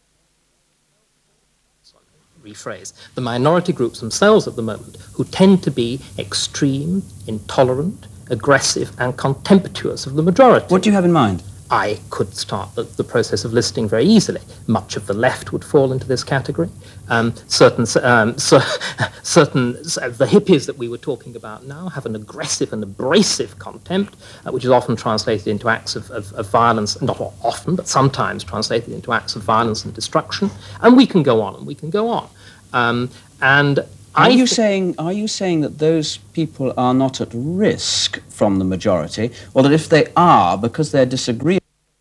Speaker 4: rephrase, the minority groups themselves at the moment, who tend to be extreme, intolerant, aggressive and contemptuous of the majority.
Speaker 13: What do you have in mind?
Speaker 4: I could start the, the process of listing very easily. Much of the left would fall into this category. Um, certain, um, so, certain, so the hippies that we were talking about now have an aggressive and abrasive contempt, uh, which is often translated into acts of, of, of violence, not often, but sometimes translated into acts of violence and destruction. And we can go on and we can go on. Um, and
Speaker 13: Are you saying, are you saying that those people are not at risk from the majority, or that if they are, because they're disagreeing?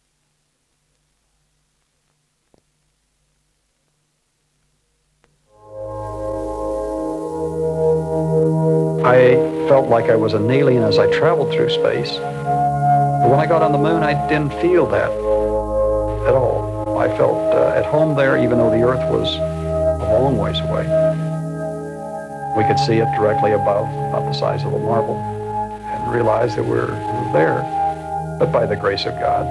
Speaker 14: I felt like I was an alien as I traveled through space. But when I got on the moon, I didn't feel that at all. I felt uh, at home there, even though the Earth was a long ways away. We could see it directly above, about the size of a marble, and realize that we're there, but by the grace of God.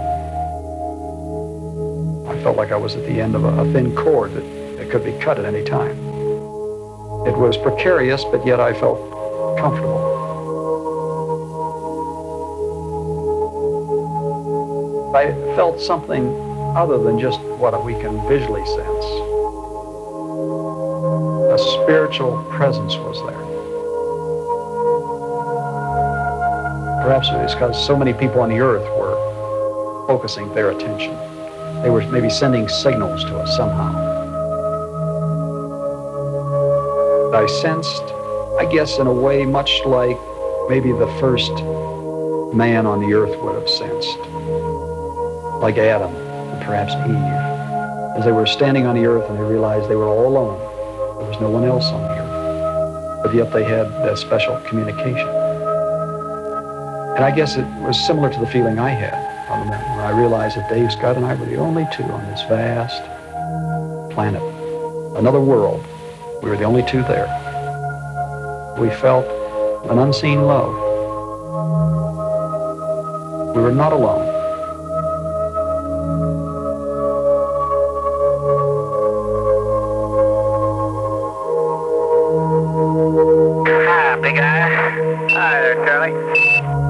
Speaker 14: I felt like I was at the end of a, a thin cord that, that could be cut at any time. It was precarious, but yet I felt comfortable. I felt something other than just what we can visually sense. A spiritual presence was there. Perhaps it was because so many people on the earth were focusing their attention. They were maybe sending signals to us somehow. I sensed, I guess in a way much like maybe the first man on the earth would have sensed. Like Adam and perhaps Eve, as they were standing on the earth and they realized they were all alone. There was no one else on the earth, but yet they had that special communication. And I guess it was similar to the feeling I had on the mountain, where I realized that Dave Scott and I were the only two on this vast planet, another world. We were the only two there. We felt an unseen love. We were not alone.
Speaker 8: Big eye. Hi there, Charlie.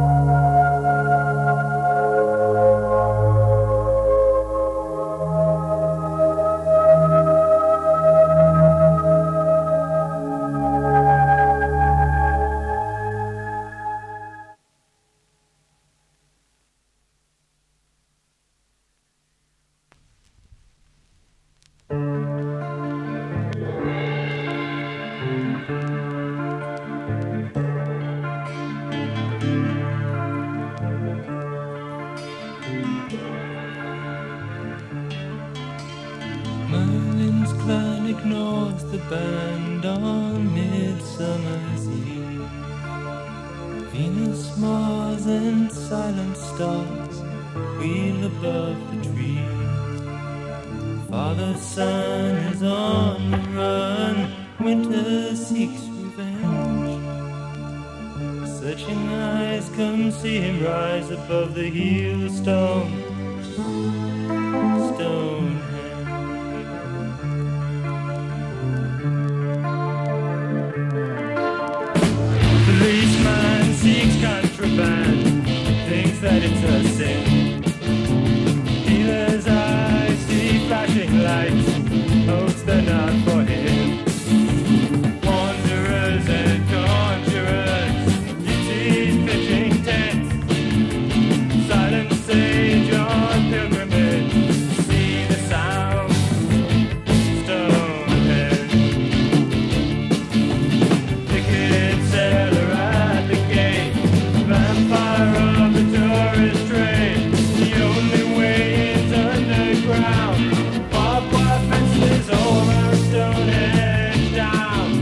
Speaker 2: Ignores the band on Midsummer's Eve. Venus, Mars and silent stars wheel above the trees. Father, son is on the run, winter seeks revenge. Searching eyes come see him rise above the heel of stone. Stone. Policeman seeks contraband, thinks that it's a sin. Dealer's eyes see flashing lights, hopes they're not for him. Wanderers and conjurers, gypsies pitching tents, silent sage on pilgrimage, see the sound, Stonehenge. Ticket seller at the gate, vampire of the tourist trade. The only way is underground, barbed wire fences all around Stonehenge down.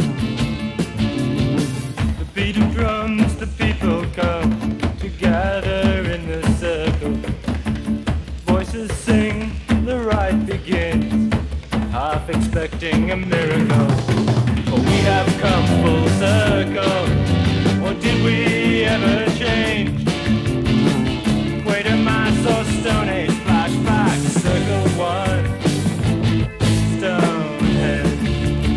Speaker 2: The beat of drums, the people come to gather in the circle. Voices sing, the rite begins, half expecting a miracle. For we have come full circle, or did we ever change? Quatermass or Stone Age flashback, circle one, Stonehenge.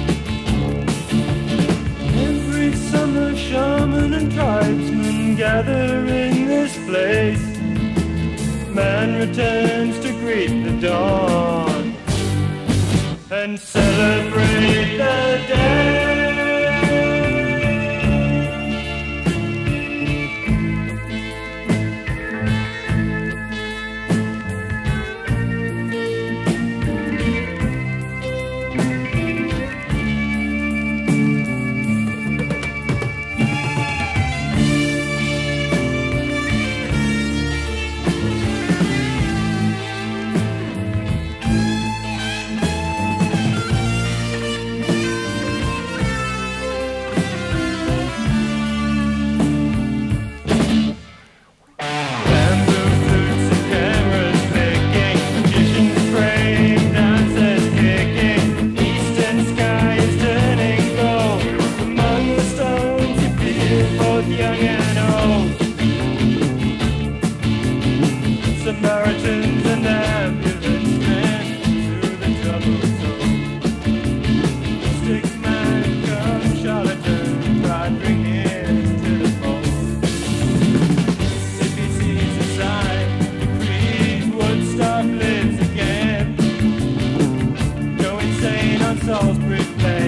Speaker 2: Every summer shaman and tribesman gather in this place. Man returns to greet the dawn and celebrate the day. every place.